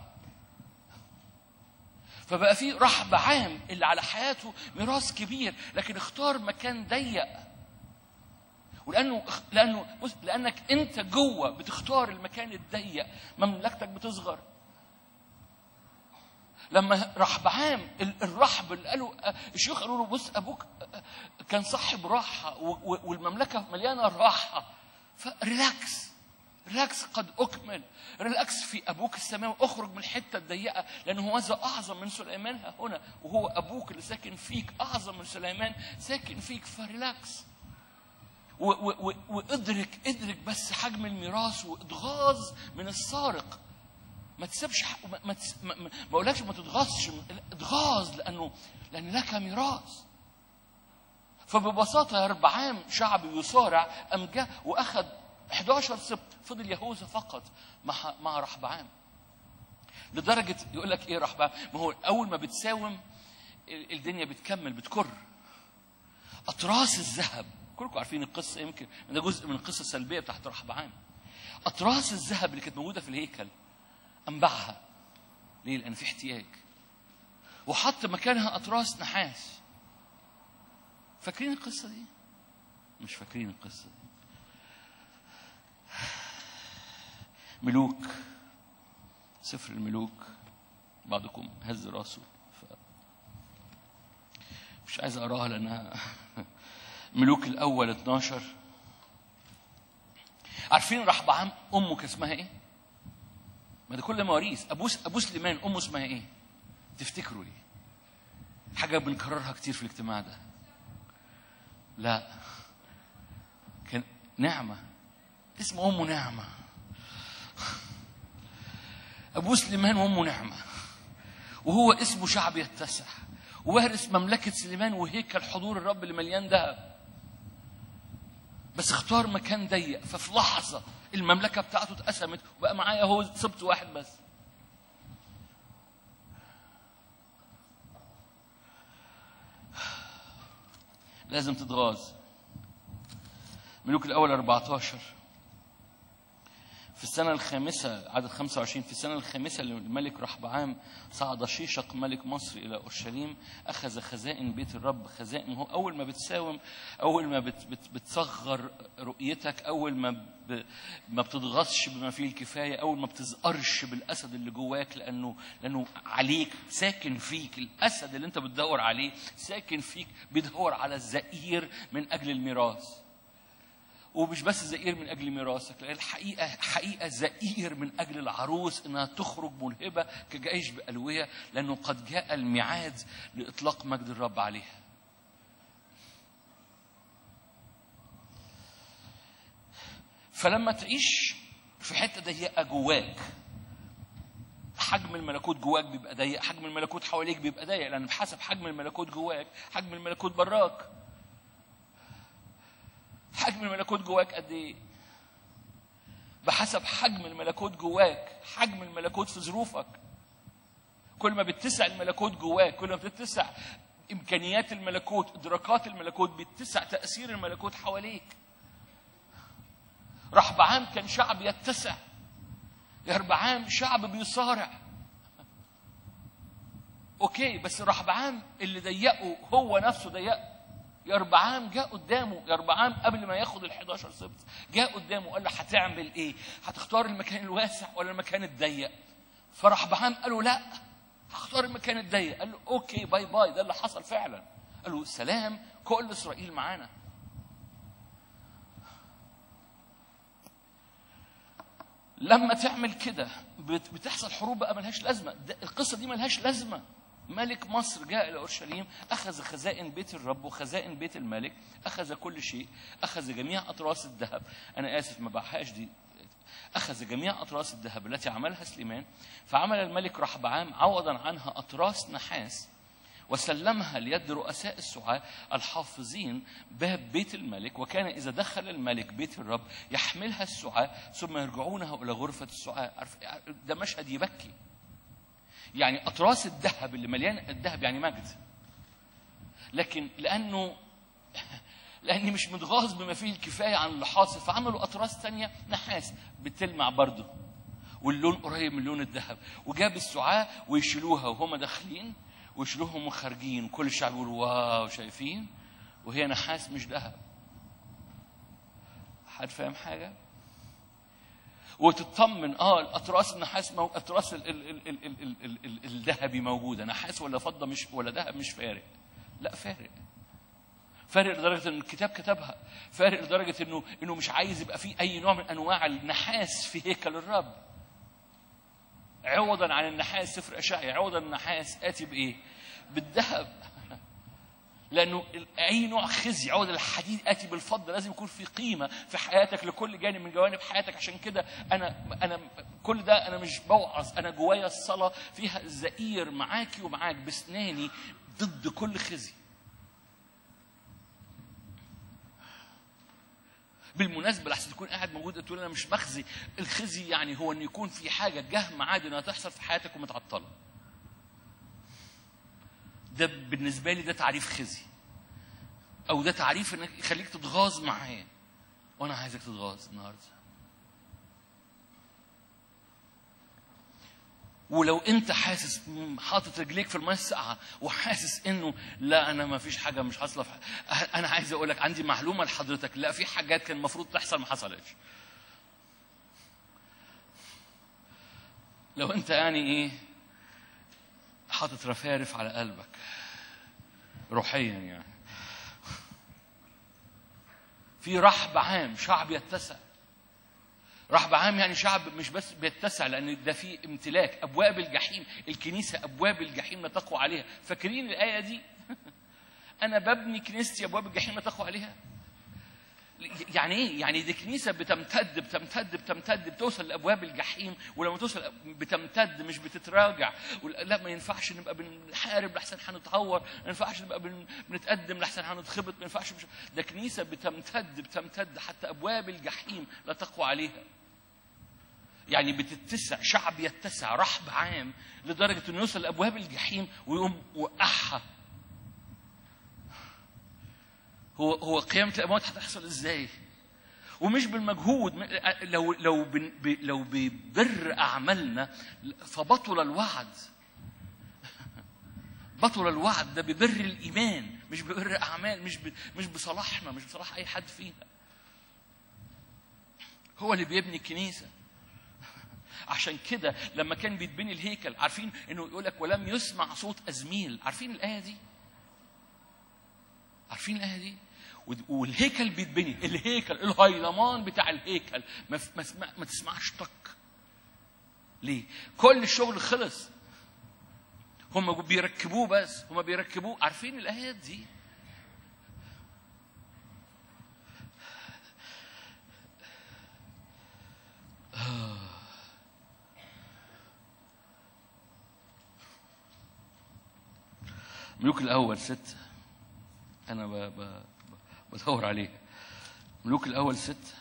فبقى في رحبعام اللي على حياته ميراث كبير، لكن اختار مكان ضيق. ولانه لانه لانك انت جوه بتختار المكان الضيق، مملكتك بتصغر. لما رحبعام الرحب اللي قالوا الشيوخ قالوا له بص ابوك كان صاحب راحه والمملكه مليانه راحه، فريلاكس ريلاكس قد اكمل. ريلاكس في ابوك السماوي، اخرج من الحته الضيقه، لانه هو ذا اعظم من سليمان ها هنا، وهو ابوك اللي ساكن فيك اعظم من سليمان ساكن فيك. فريلاكس وادرك ادرك بس حجم الميراث، واتغاظ من السارق. ما تسيبش ما ما ما اقولكش ما تتغاظش، اتغاظ لانه لان لك ميراث. فببساطه يربعام شعب يصارع، ام جاء واخذ إحداشر سبط، فضل يهوذا فقط مع مع رحبعام. لدرجه يقول لك ايه رحبعام؟ ما هو اول ما بتساوم الدنيا بتكمل بتكر. اطراس الذهب، كلكم عارفين القصه، يمكن ده جزء من القصه السلبيه بتاعت رحبعام. اطراس الذهب اللي كانت موجوده في الهيكل انبعها. ليه؟ لان في احتياج، وحط مكانها اطراس نحاس. فاكرين القصه دي؟ مش فاكرين القصه دي؟ ملوك، سفر الملوك. بعضكم هز راسه ف... مش عايز اقراها لانها ملوك الاول اتناشر. عارفين رحبعام امه كان اسمها ايه؟ ما ده كل مواريث. ابوه ابو سليمان امه اسمها ايه؟ تفتكروا ايه؟ حاجه بنكررها كتير في الاجتماع ده. لا، كان نعمه، اسم امه نعمه. ابو سليمان وامه نعمه، وهو اسمه شعب يتسع، ووارث مملكه سليمان وهيكل حضور الرب اللي مليان ذهب. بس اختار مكان ضيق، ففي لحظه المملكه بتاعته اتقسمت وبقى معايا هو سبت واحد بس. لازم تتغاظ. ملوك الاول أربعتاشر. في السنة الخامسة عدد خمسة وعشرين، في السنة الخامسة للملك رحبعام صعد شيشق ملك مصر إلى أورشليم، أخذ خزائن بيت الرب. خزائن هو أول ما بتساوم، أول ما بت بت بتصغر رؤيتك، أول ما ب ما بتضغطش بما فيه الكفاية، أول ما بتزقرش بالأسد اللي جواك، لأنه لأنه عليك ساكن فيك الأسد اللي أنت بتدور عليه، ساكن فيك بيدور على الزئير من أجل الميراث. ومش بس زئير من أجل ميراثك، لأن الحقيقة حقيقة زئير من أجل العروس إنها تخرج ملهبة كجيش بألوية، لأنه قد جاء الميعاد لإطلاق مجد الرب عليها. فلما تعيش في حتة ضيقة جواك، حجم الملكوت جواك بيبقى ضيق، حجم الملكوت حواليك بيبقى ضيق، لأن بحسب حجم الملكوت جواك حجم الملكوت براك. حجم الملكوت جواك قد ايه؟ بحسب حجم الملكوت جواك، حجم الملكوت في ظروفك. كل ما بتتسع الملكوت جواك، كل ما بتتسع امكانيات الملكوت، ادراكات الملكوت، بيتسع تاثير الملكوت حواليك. رحبعام كان شعب يتسع، يربعام شعب بيصارع. اوكي، بس رحبعام اللي ضيقه هو نفسه ضيقه. يربعام جاء قدامه، يربعام قبل ما ياخد الحداشر سبت جاء قدامه وقال له هتعمل ايه؟ هتختار المكان الواسع ولا المكان الضيق؟ فرحبعام قال له لا، هختار المكان الضيق. قال له اوكي باي باي. ده اللي حصل فعلا. قال له سلام، كل اسرائيل معانا. لما تعمل كده بتحصل حروب بقى ملهاش لازمه. القصه دي ملهاش لازمه. ملك مصر جاء إلى أورشليم، أخذ خزائن بيت الرب وخزائن بيت الملك، أخذ كل شيء، أخذ جميع أطراس الذهب. أنا آسف ما بحاش دي. أخذ جميع أطراس الذهب التي عملها سليمان، فعمل الملك رحبعام عوضا عنها أطراس نحاس، وسلمها ليد رؤساء السعاة الحافظين باب بيت الملك. وكان إذا دخل الملك بيت الرب يحملها السعاة ثم يرجعونها إلى غرفة السعاة. ده مشهد يبكي. يعني أطراس الذهب اللي مليان الذهب يعني مجد، لكن لأنه لأني مش متغاظ بما فيه الكفاية عن اللي حاصل، فعملوا أطراس تانية نحاس بتلمع برضه واللون قريب من لون الذهب، وجاب السعاة ويشيلوها وهم داخلين ويشيلوهم وخارجين، وكل الشعب يقول واو شايفين، وهي نحاس مش ذهب. حد فاهم حاجة؟ وتطمن اه الاطراس النحاس مو... اطراس ال... ال... ال... ال... ال... ال... ال... الذهبي موجوده، نحاس ولا فضه مش ولا ذهب مش فارق. لا فارق. فارق لدرجه ان الكتاب كتبها، فارق لدرجه انه انه مش عايز يبقى فيه اي نوع من انواع النحاس في هيكل الرب. عوضا عن النحاس، سفر اشعياء، عوضا النحاس اتي بايه؟ بالذهب. لأنه أي نوع خزي عوض الحديد آتي بالفضة. لازم يكون في قيمة في حياتك لكل جانب من جوانب حياتك. عشان كده أنا أنا كل ده أنا مش بوعظ، أنا جوايا الصلاة فيها زئير معاكي ومعاك بسناني ضد كل خزي. بالمناسبة لحسن تكون قاعد موجود تقول أنا مش بخزي. الخزي يعني هو أن يكون في حاجة جه معاد أنها تحصل في حياتك ومتعطلة. ده بالنسبة لي ده تعريف خزي، أو ده تعريف إنك يخليك تتغاظ معاه. وأنا عايزك تتغاظ النهاردة. ولو أنت حاسس حاطط رجليك في الماء الساقعة وحاسس إنه لا أنا ما فيش حاجة مش حاصلة، أنا عايز أقول لك عندي معلومة لحضرتك، لا في حاجات كان المفروض تحصل ما حصلتش. لو انت يعني ايه حاطط رفارف على قلبك روحيا، يعني في رحب عام، شعب يتسع. رحب عام يعني شعب مش بس بيتسع، لان ده فيه امتلاك. ابواب الجحيم، الكنيسه ابواب الجحيم لا تقوى عليها. فاكرين الايه دي؟ انا ببني كنيستي ابواب الجحيم لا تقوى عليها. يعني ايه؟ يعني دي كنيسه بتمتد بتمتد بتمتد بتوصل لابواب الجحيم، ولما توصل بتمتد مش بتتراجع. لا، ما ينفعش نبقى بنحارب لحسن هنتهور، ما ينفعش نبقى بنتقدم لحسن هنتخبط، ما ينفعش. مش ده كنيسه بتمتد بتمتد حتى ابواب الجحيم لا تقوى عليها. يعني بتتسع، شعب يتسع، رحب عام لدرجه انه يوصل لابواب الجحيم ويقوم وقعها. هو هو قيامة الأموات هتحصل إزاي؟ ومش بالمجهود. لو لو لو ببر أعمالنا فبطل الوعد. بطل الوعد ده ببر الإيمان، مش ببر أعمال، مش مش بصلاحنا، مش بصلاح أي حد فينا. هو اللي بيبني الكنيسة. عشان كده لما كان بيتبني الهيكل، عارفين إنه يقول لك ولم يسمع صوت أزميل. عارفين الآية دي؟ عارفين الآية دي؟ والهيكل بيتبني، الهيكل الهيلمان بتاع الهيكل ما, ما, ما تسمعش طق. ليه؟ كل الشغل خلص، هم بيركبوه بس، هم بيركبوه. عارفين الآيات دي؟ ملوك الأول ستة، أنا ب... ب... بدور عليه. ملوك الأول ستة.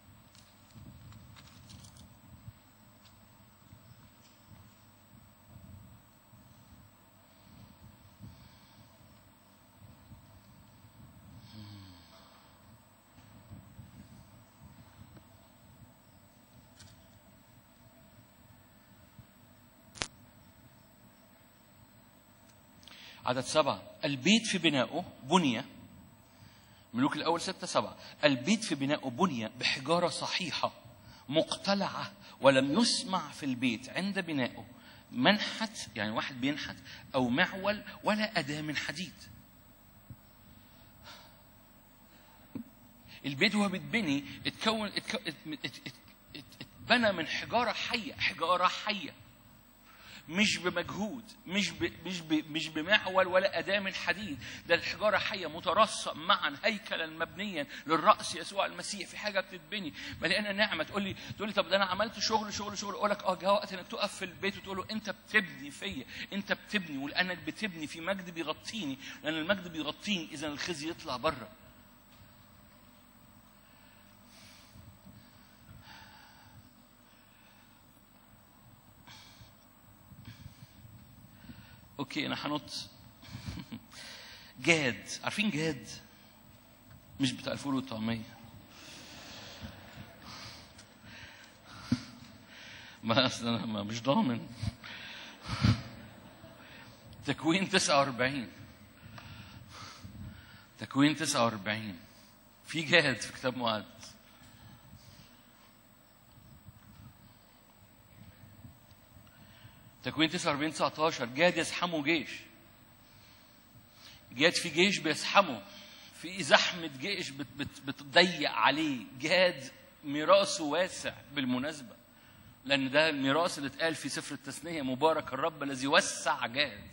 عدد سبعة. البيت في بنائه بني. ملوك الأول ستة سبعة. البيت في بنائه بني بحجارة صحيحة مقتلعة، ولم يسمع في البيت عند بنائه منحت، يعني واحد بينحت، أو معول، ولا أداة من حديد. البيت وهو بيتبني اتكون اتبنى من حجارة حية، حجارة حية، مش بمجهود، مش ب... مش ب... مش بمعول ولا أداة من حديد. ده الحجارة حية مترصة معا هيكلا مبنيا للرأس يسوع المسيح. في حاجة بتتبني مليانة نعمة. تقول لي تقول لي طب ده أنا عملت شغل شغل شغل. أقول لك أه جاء وقت إنك تقف في البيت وتقول له أنت بتبني فيا، أنت بتبني، ولأنك بتبني في مجد بيغطيني، لأن المجد بيغطيني إذا الخزي يطلع بره. اوكي انا هنط. جاد، عارفين جاد؟ مش بتاع الفول والطعميه. ما اصل انا مش ضامن. تكوين تسعة وأربعين. تكوين تسعة وأربعين. في جاد في كتاب معد. تكوين تسعة وأربعين تسعة عشر. جاد يزحمه جيش. جاد في جيش بيزحمه، في زحمة جيش بت بت بتضيق عليه. جاد ميراثه واسع بالمناسبة، لأن ده الميراث اللي اتقال في سفر التثنية: مبارك الرب الذي وسع جاد.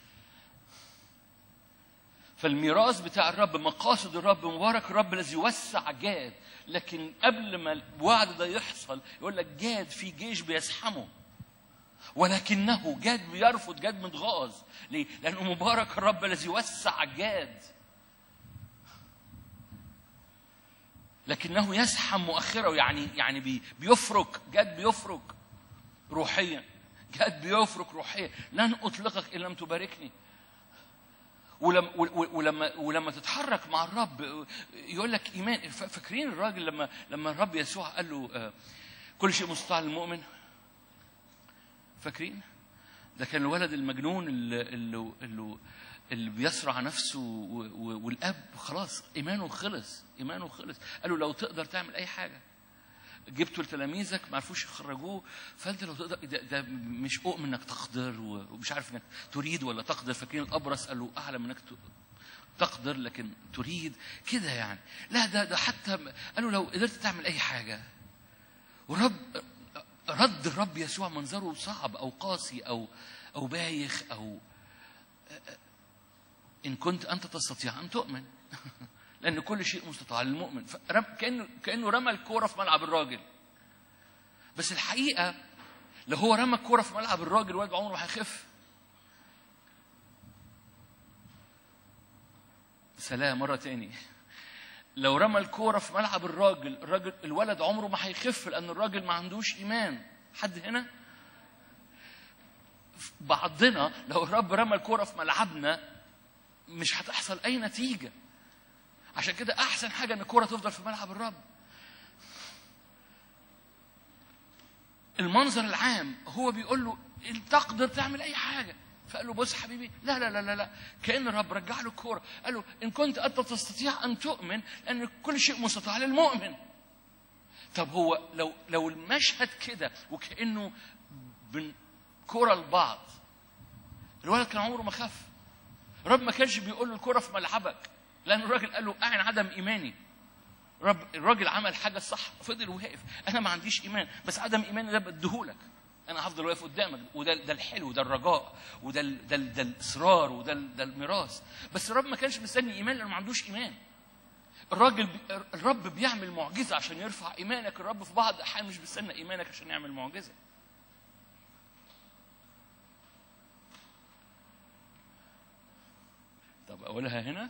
فالميراث بتاع الرب، مقاصد الرب، مبارك الرب الذي وسع جاد. لكن قبل ما الوعد ده يحصل يقول لك جاد في جيش بيزحمه، ولكنه جاد بيرفض، جاد متغاظ. ليه؟ لأنه مبارك الرب الذي وسع جاد، لكنه يزحم مؤخره. يعني يعني بيفرك. جاد بيفرك روحيا. جاد بيفرك روحيا. لن أطلقك إن لم تباركني. ولما ولما ولما تتحرك مع الرب يقول لك إيمان. فاكرين الراجل لما لما الرب يسوع قال له كل شيء مستطاع للمؤمن؟ فاكرين؟ ده كان الولد المجنون اللي اللي اللي, اللي بيصرع نفسه، والاب خلاص ايمانه خلص، ايمانه خلص. قال له لو تقدر تعمل اي حاجه جبته لتلاميذك ما عرفوش يخرجوه، فانت لو تقدر ده, ده مش اؤمن انك تقدر ومش عارف انك تريد ولا تقدر. فاكرين الابرص قال له اعلم انك تقدر لكن تريد كده يعني. لا ده ده حتى قالوا لو قدرت تعمل اي حاجه. ورب رد الرب يسوع منظره صعب او قاسي او او بايخ او ان كنت انت تستطيع ان تؤمن لأن كل شيء مستطاع للمؤمن. كأنه كأنه رمى الكورة في ملعب الراجل. بس الحقيقة لو هو رمى الكورة في ملعب الراجل الولد عمره ما هيخف. سلام مرة تاني. لو رمى الكورة في ملعب الراجل الراجل الولد عمره ما هيخف لأن الراجل ما عندوش إيمان. حد هنا؟ بعضنا لو الرب رمى الكورة في ملعبنا مش هتحصل أي نتيجة. عشان كده أحسن حاجة إن الكرة تفضل في ملعب الرب. المنظر العام هو بيقول له أنت تقدر تعمل أي حاجة. فقال له بص حبيبي لا لا لا لا لا. كأن الرب رجع له الكرة قال له إن كنت أنت تستطيع أن تؤمن لأن كل شيء مستطاع للمؤمن. طب هو لو لو المشهد كده وكأنه كرة لبعض الولد كان عمره ما خاف. الرب ما كانش بيقول له الكرة في ملعبك لأن الراجل قال له أعن عدم إيماني. رب الراجل عمل حاجة صح فضل واقف. أنا ما عنديش إيمان بس عدم إيماني ده بديهولك. أنا هفضل واقف قدامك وده ده الحلو ده الرجاء وده ده ده الإصرار وده ده الميراث. بس الرب ما كانش مستني إيمان لأنه ما عندوش إيمان. الراجل بي الرب بيعمل معجزة عشان يرفع إيمانك. الرب في بعض الأحيان مش بيستنى إيمانك عشان يعمل معجزة. طب أقولها هنا.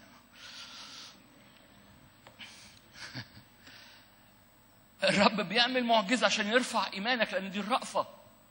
الرب بيعمل معجزة عشان يرفع إيمانك لأن دي الرأفة.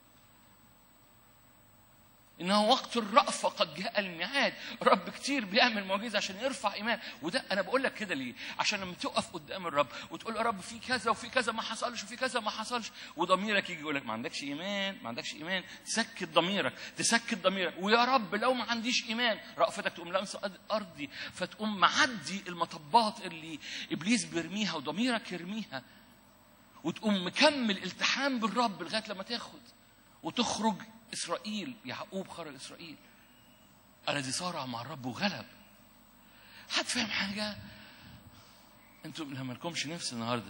إنه وقت الرأفة قد جاء الميعاد. الرب كتير بيعمل معجزة عشان يرفع إيمان. وده أنا بقول لك كده ليه؟ عشان لما تقف قدام الرب وتقول يا رب في كذا وفي كذا ما حصلش وفي كذا ما حصلش وضميرك يجي يقول لك ما عندكش إيمان ما عندكش إيمان. تسكت ضميرك تسكت ضميرك ويا رب لو ما عنديش إيمان رأفتك تقوم لمس أرضي فتقوم معدي المطبات اللي إبليس بيرميها وضميرك يرميها وتقوم مكمل التحام بالرب لغاية لما تاخد وتخرج إسرائيل. يعقوب خرج إسرائيل الذي صارع مع الرب وغلب. حد فاهم حاجة؟ أنتم لما لكمش نفس النهاردة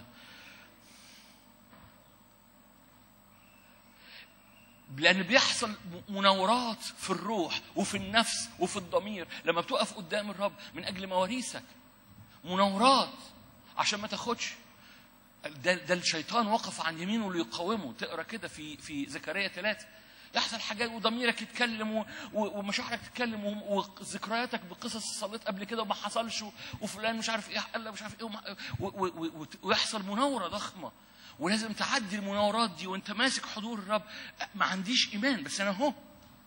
لأن بيحصل مناورات في الروح وفي النفس وفي الضمير لما بتقف قدام الرب من أجل مواريثك. مناورات عشان ما تاخدش. ده, ده الشيطان وقف عن يمينه ليقاومه. تقرأ كده في في زكريا ثلاثة. يحصل حاجات وضميرك يتكلم ومشاعرك تتكلم وذكرياتك بقصص صليت قبل كده وما حصلش وفلان مش عارف ايه قال مش عارف ايه ويحصل مناورة ضخمة ولازم تعدي المناورات دي وانت ماسك حضور الرب. ما عنديش ايمان بس انا اهو.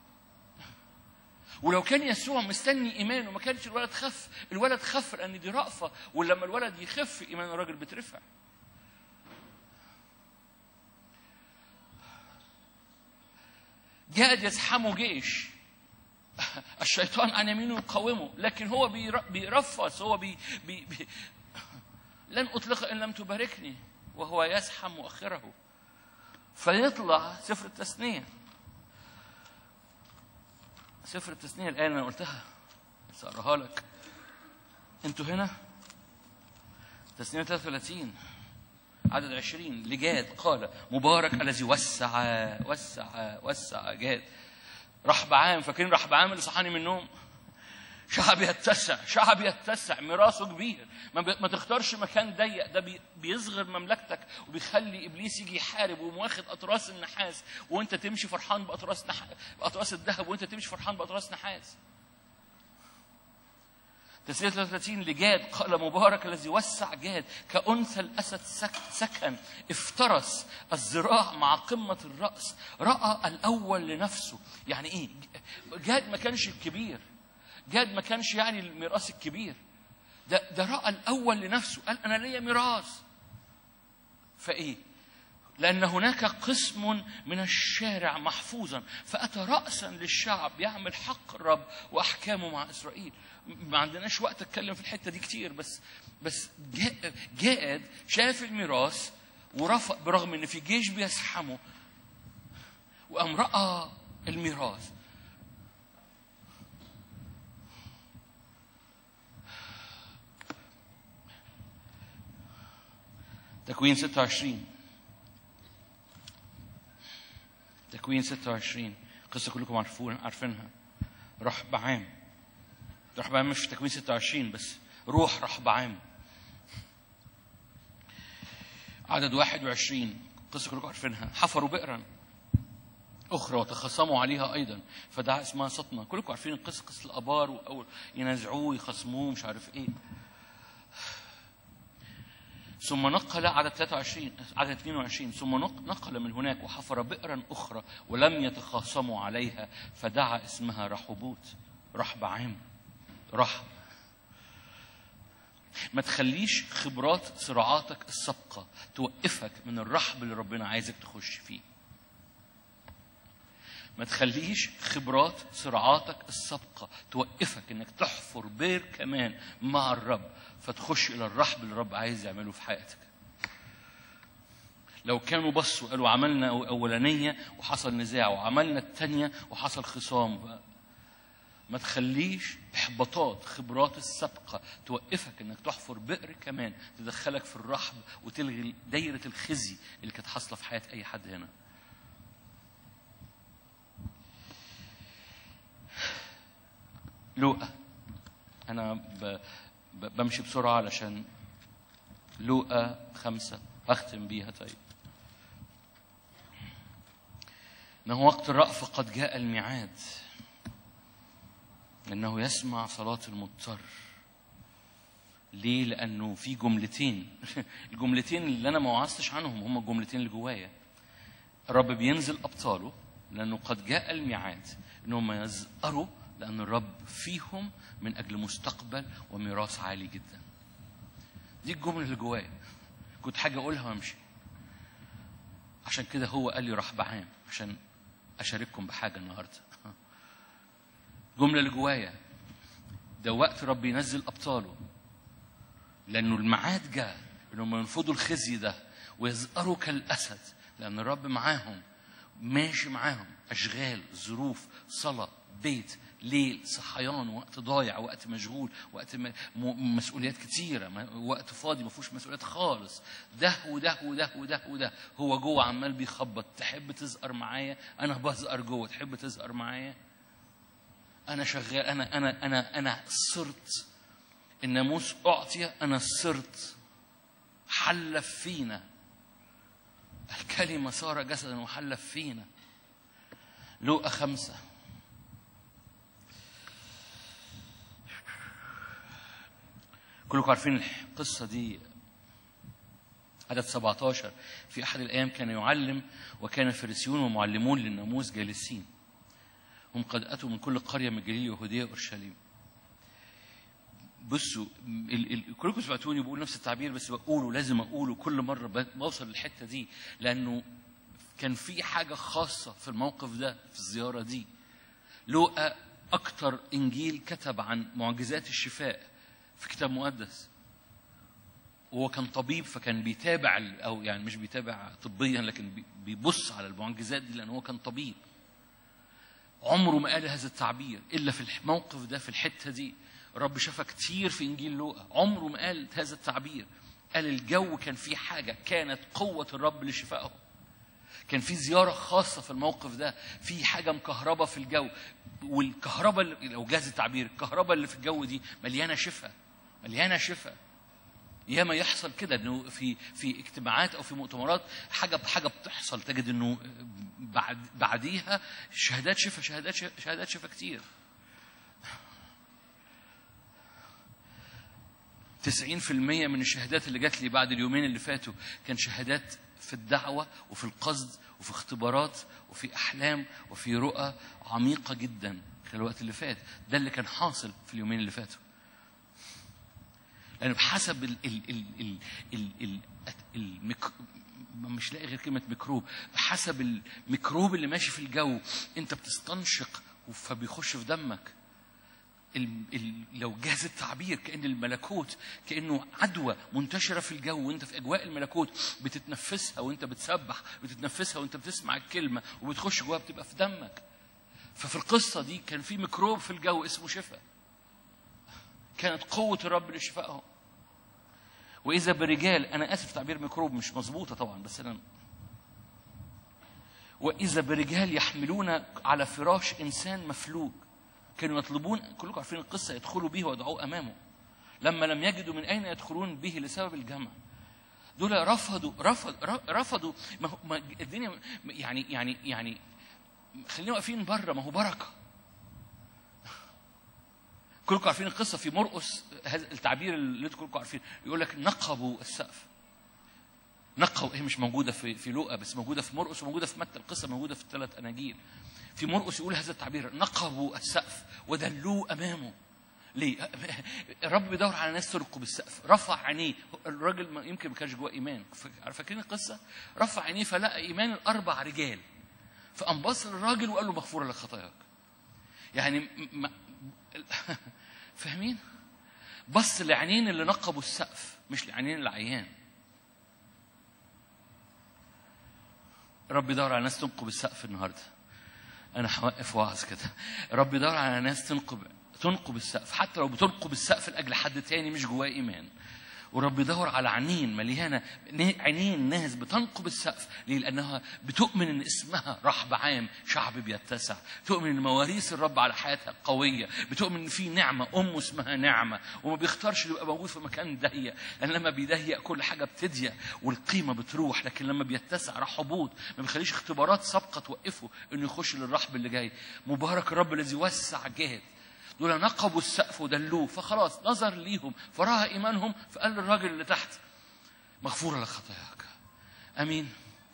ولو كان يسوع مستني ايمان وما كانش الولد خف. الولد خف لان دي رأفة ولما الولد يخف ايمان الراجل بترفع. جاء يزحمه جيش. الشيطان عن يمينه يقاومه لكن هو بيرفض. هو بي بي بي لن أطلق إن لم تباركني وهو يزحم مؤخره. فيطلع سفر التثنية. سفر التثنية الآن أنا قلتها سأقراها لك. أنتوا هنا تثنية ثلاثة وثلاثين عدد عشرين. لجاد قال مبارك الذي وسع وسع وسع جاد. رحبعام فاكرين رحبعام اللي صحاني من النوم؟ شعب يتسع شعب يتسع ميراثه كبير. ما تختارش مكان ضيق. ده بيصغر مملكتك وبيخلي ابليس يجي يحارب ومواخد اطراس النحاس وانت تمشي فرحان باطراس نح... باطراس الذهب وانت تمشي فرحان باطراس نحاس. تثنية ثلاثة وثلاثين. لجاد قال مبارك الذي وسع جاد كأنثى الأسد سكن افترس الذراع مع قمة الرأس رأى الأول لنفسه. يعني إيه؟ جاد ما كانش الكبير. جاد ما كانش يعني الميراث الكبير. ده ده رأى الأول لنفسه. قال أنا ليا ميراث. فإيه؟ لأن هناك قسم من الشارع محفوظا فأتى رأسا للشعب يعمل حق الرب وأحكامه مع إسرائيل. ما عندناش وقت أتكلم في الحتة دي كتير بس بس جاد شاف الميراث ورفق برغم ان في جيش بيزحمه، وقام رأى الميراث. تكوين ستة وعشرين تكوين ستة وعشرين قصة كلكم عارفون عارفينها. رحبعام رحبعام مش في تكوين ستة وعشرين بس، روح رحبعام. عدد واحد وعشرين قصة كلكم عارفينها. حفروا بئرا أخرى وتخاصموا عليها أيضا فدعا اسمها سطنة. كلكم عارفين القصة، قصة الآبار، وأول ينازعوه يخصموه مش عارف إيه. ثم نقل عدد ثلاثة وعشرين عدد اثنين وعشرين ثم نقل من هناك وحفر بئرا أخرى ولم يتخاصموا عليها فدعا اسمها رحبوت. رحبعام رحب. ما تخليش خبرات صراعاتك السابقة توقفك من الرحب اللي ربنا عايزك تخش فيه. ما تخليش خبرات صراعاتك السابقة توقفك انك تحفر بير كمان مع الرب فتخش الى الرحب اللي الرب عايز يعمله في حياتك. لو كانوا بصوا قالوا عملنا اولانية وحصل نزاع، وعملنا الثانية وحصل خصام، ما تخليش احباطات خبرات السابقة توقفك انك تحفر بئر كمان تدخلك في الرحب وتلغي دايرة الخزي اللي كانت حاصلة في حياة اي حد هنا. لوقا، أنا ب... ب... بمشي بسرعة علشان لوقا خمسة أختم بيها. طيب، إنه وقت الرأفة قد جاء الميعاد، إنه يسمع صلاة المضطر. ليه؟ لأنه في جملتين الجملتين اللي أنا ما وعظتش عنهم هم الجملتين اللي جوايا. الرب بينزل أبطاله لأنه قد جاء الميعاد إنهم يزقروا، لأن الرب فيهم من أجل مستقبل وميراث عالي جدا. دي الجملة اللي جوايا، كنت حاجة أقولها وأمشي. عشان كده هو قال لي رحبعام عشان أشارككم بحاجة النهاردة. الجملة اللي جوايا ده وقت رب ينزل أبطاله، لأنه الميعاد جاء إنهم ينفضوا الخزي ده ويزقروا كالأسد، لأن الرب معاهم، ماشي معاهم. أشغال، ظروف، صلاة، بيت، ليل، صحيان، وقت ضايع، وقت مشغول، وقت مسؤوليات كتيرة، وقت فاضي ما فيهوش مسؤوليات خالص. ده وده وده وده وده هو جوه عمال بيخبط. تحب تزقر معايا؟ أنا بزقر جوه. تحب تزقر معايا؟ أنا شغال. أنا أنا أنا أنا صرت الناموس أعطي، أنا صرت حلف فينا. الكلمة صار جسدا وحلف فينا. لوقا خمسة كلكم عارفين القصة دي. عدد سبعة عشر في أحد الأيام كان يعلم، وكان فريسيون ومعلمون للناموس جالسين، هم قد أتوا من كل قرية من جليل يهودية وأورشليم. بصوا، كلكم سمعتوني بقول نفس التعبير، بس بقوله لازم أقوله كل مرة بوصل للحتة دي، لأنه كان في حاجة خاصة في الموقف ده، في الزيارة دي. لوقا أكتر إنجيل كتب عن معجزات الشفاء في كتاب مقدس، وهو كان طبيب فكان بيتابع، أو يعني مش بيتابع طبيا لكن بيبص على المعجزات دي لأنه هو كان طبيب. عمره ما قال هذا التعبير إلا في الموقف ده، في الحتة دي. الرب شافها كتير في إنجيل لوقا، عمره ما قال هذا التعبير. قال الجو كان فيه حاجة، كانت قوة الرب لشفائه. كان في زيارة خاصة في الموقف ده، في حاجة مكهربة في الجو، والكهرباء لو جاز التعبير الكهرباء اللي في الجو دي مليانة شفاء، مليانة شفاء. ياما يحصل كده انه في في اجتماعات او في مؤتمرات حاجه بحاجه بتحصل، تجد انه بعد بعديها شهادات شفاء، شهادات شفاء، شهادات شفاء كتير. تسعين في المية من الشهادات اللي جات لي بعد اليومين اللي فاتوا كان شهادات في الدعوة وفي القصد وفي اختبارات وفي أحلام وفي رؤى عميقة جدا في الوقت اللي فات. ده اللي كان حاصل في اليومين اللي فاتوا، لأنه بحسب ال ال ال ال ال ال الميك... مش لاقي غير كلمة ميكروب. بحسب الميكروب اللي ماشي في الجو أنت بتستنشق فبيخش في دمك. ال ال لو جاز التعبير كأن الملكوت كأنه عدوى منتشرة في الجو، وانت في أجواء الملكوت بتتنفسها وانت بتسبح، بتتنفسها وانت بتسمع الكلمة وبتخش جواها، بتبقى في دمك. ففي القصة دي كان في ميكروب في الجو اسمه شفاء، كانت قوة الرب لشفائهم. وإذا برجال، أنا آسف تعبير ميكروب مش مظبوطة طبعا، بس أنا وإذا برجال يحملون على فراش إنسان مفلوج، كانوا يطلبون، كلكم عارفين القصة، يدخلوا به ودعوه أمامه لما لم يجدوا من أين يدخلون به لسبب الجمع. دول رفضوا رفض رفضوا ما ما الدنيا يعني يعني يعني خلينا واقفين بره، ما هو بركة. كلكم عارفين القصة في مرقس، هذا التعبير اللي كلكم عارفين، يقول لك نقبوا السقف. نقوا، هي مش موجودة في في لوقا بس موجودة في مرقس وموجودة في متى، القصة موجودة في الثلاث أناجيل. في مرقس يقول هذا التعبير، نقبوا السقف ودلوه أمامه. ليه؟ الرب بيدور على ناس ترقب السقف. رفع عينيه، الراجل يمكن ما كانش جواه إيمان، فاكرين القصة؟ رفع عينيه فلقى إيمان الأربع رجال، فأنبص للراجل وقال له مغفورة لك خطاياك. يعني ما فاهمين؟ بص لعينين اللي نقبوا السقف مش لعينين العيان. رب يدور على ناس تنقب السقف النهارده. انا هوقف واعظ كده. رب يدور على ناس تنقب تنقب السقف، حتى لو بتنقب السقف لاجل حد تاني مش جواه ايمان. ورب يدور على عينين مليانه، عينين ناس بتنقب السقف. ليه؟ لانها بتؤمن ان اسمها رحب عام، شعب بيتسع. تؤمن ان مواريث الرب على حياتها قويه. بتؤمن ان في نعمه، ام اسمها نعمه، وما بيختارش يبقى موجود في مكان ضيق، لان لما بيضيق كل حاجه بتضيق والقيمه بتروح. لكن لما بيتسع رحبوت، ما بيخليش اختبارات سابقه توقفه انه يخش للرحب اللي جاي. مبارك الرب الذي وسع جهد. دول نقبوا السقف ودلوه، فخلاص نظر ليهم فرأى إيمانهم، فقال للراجل اللي تحت مغفورة لك خطاياك. أمين.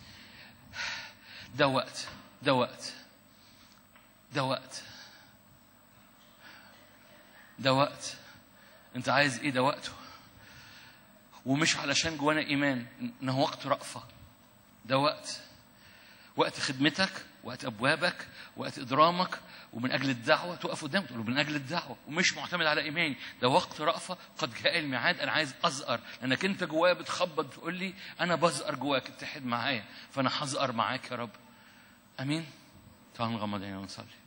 ده وقت ده وقت ده وقت ده وقت أنت عايز إيه؟ ده وقته. ومش علشان جوانا إيمان، إنه وقت رأفة. ده وقت وقت خدمتك، وقت أبوابك، وقت إدرامك، ومن أجل الدعوة تقف قدام تقول من أجل الدعوة، ومش معتمد على إيماني. ده وقت رأفة، قد جاء الميعاد. أنا عايز أزقر، لأنك أنت جوايا بتخبط تقول لي أنا بزقر جواك، اتحد معايا، فأنا هزقر معاك يا رب. أمين. تعالوا نغمض عينينا ونصلي.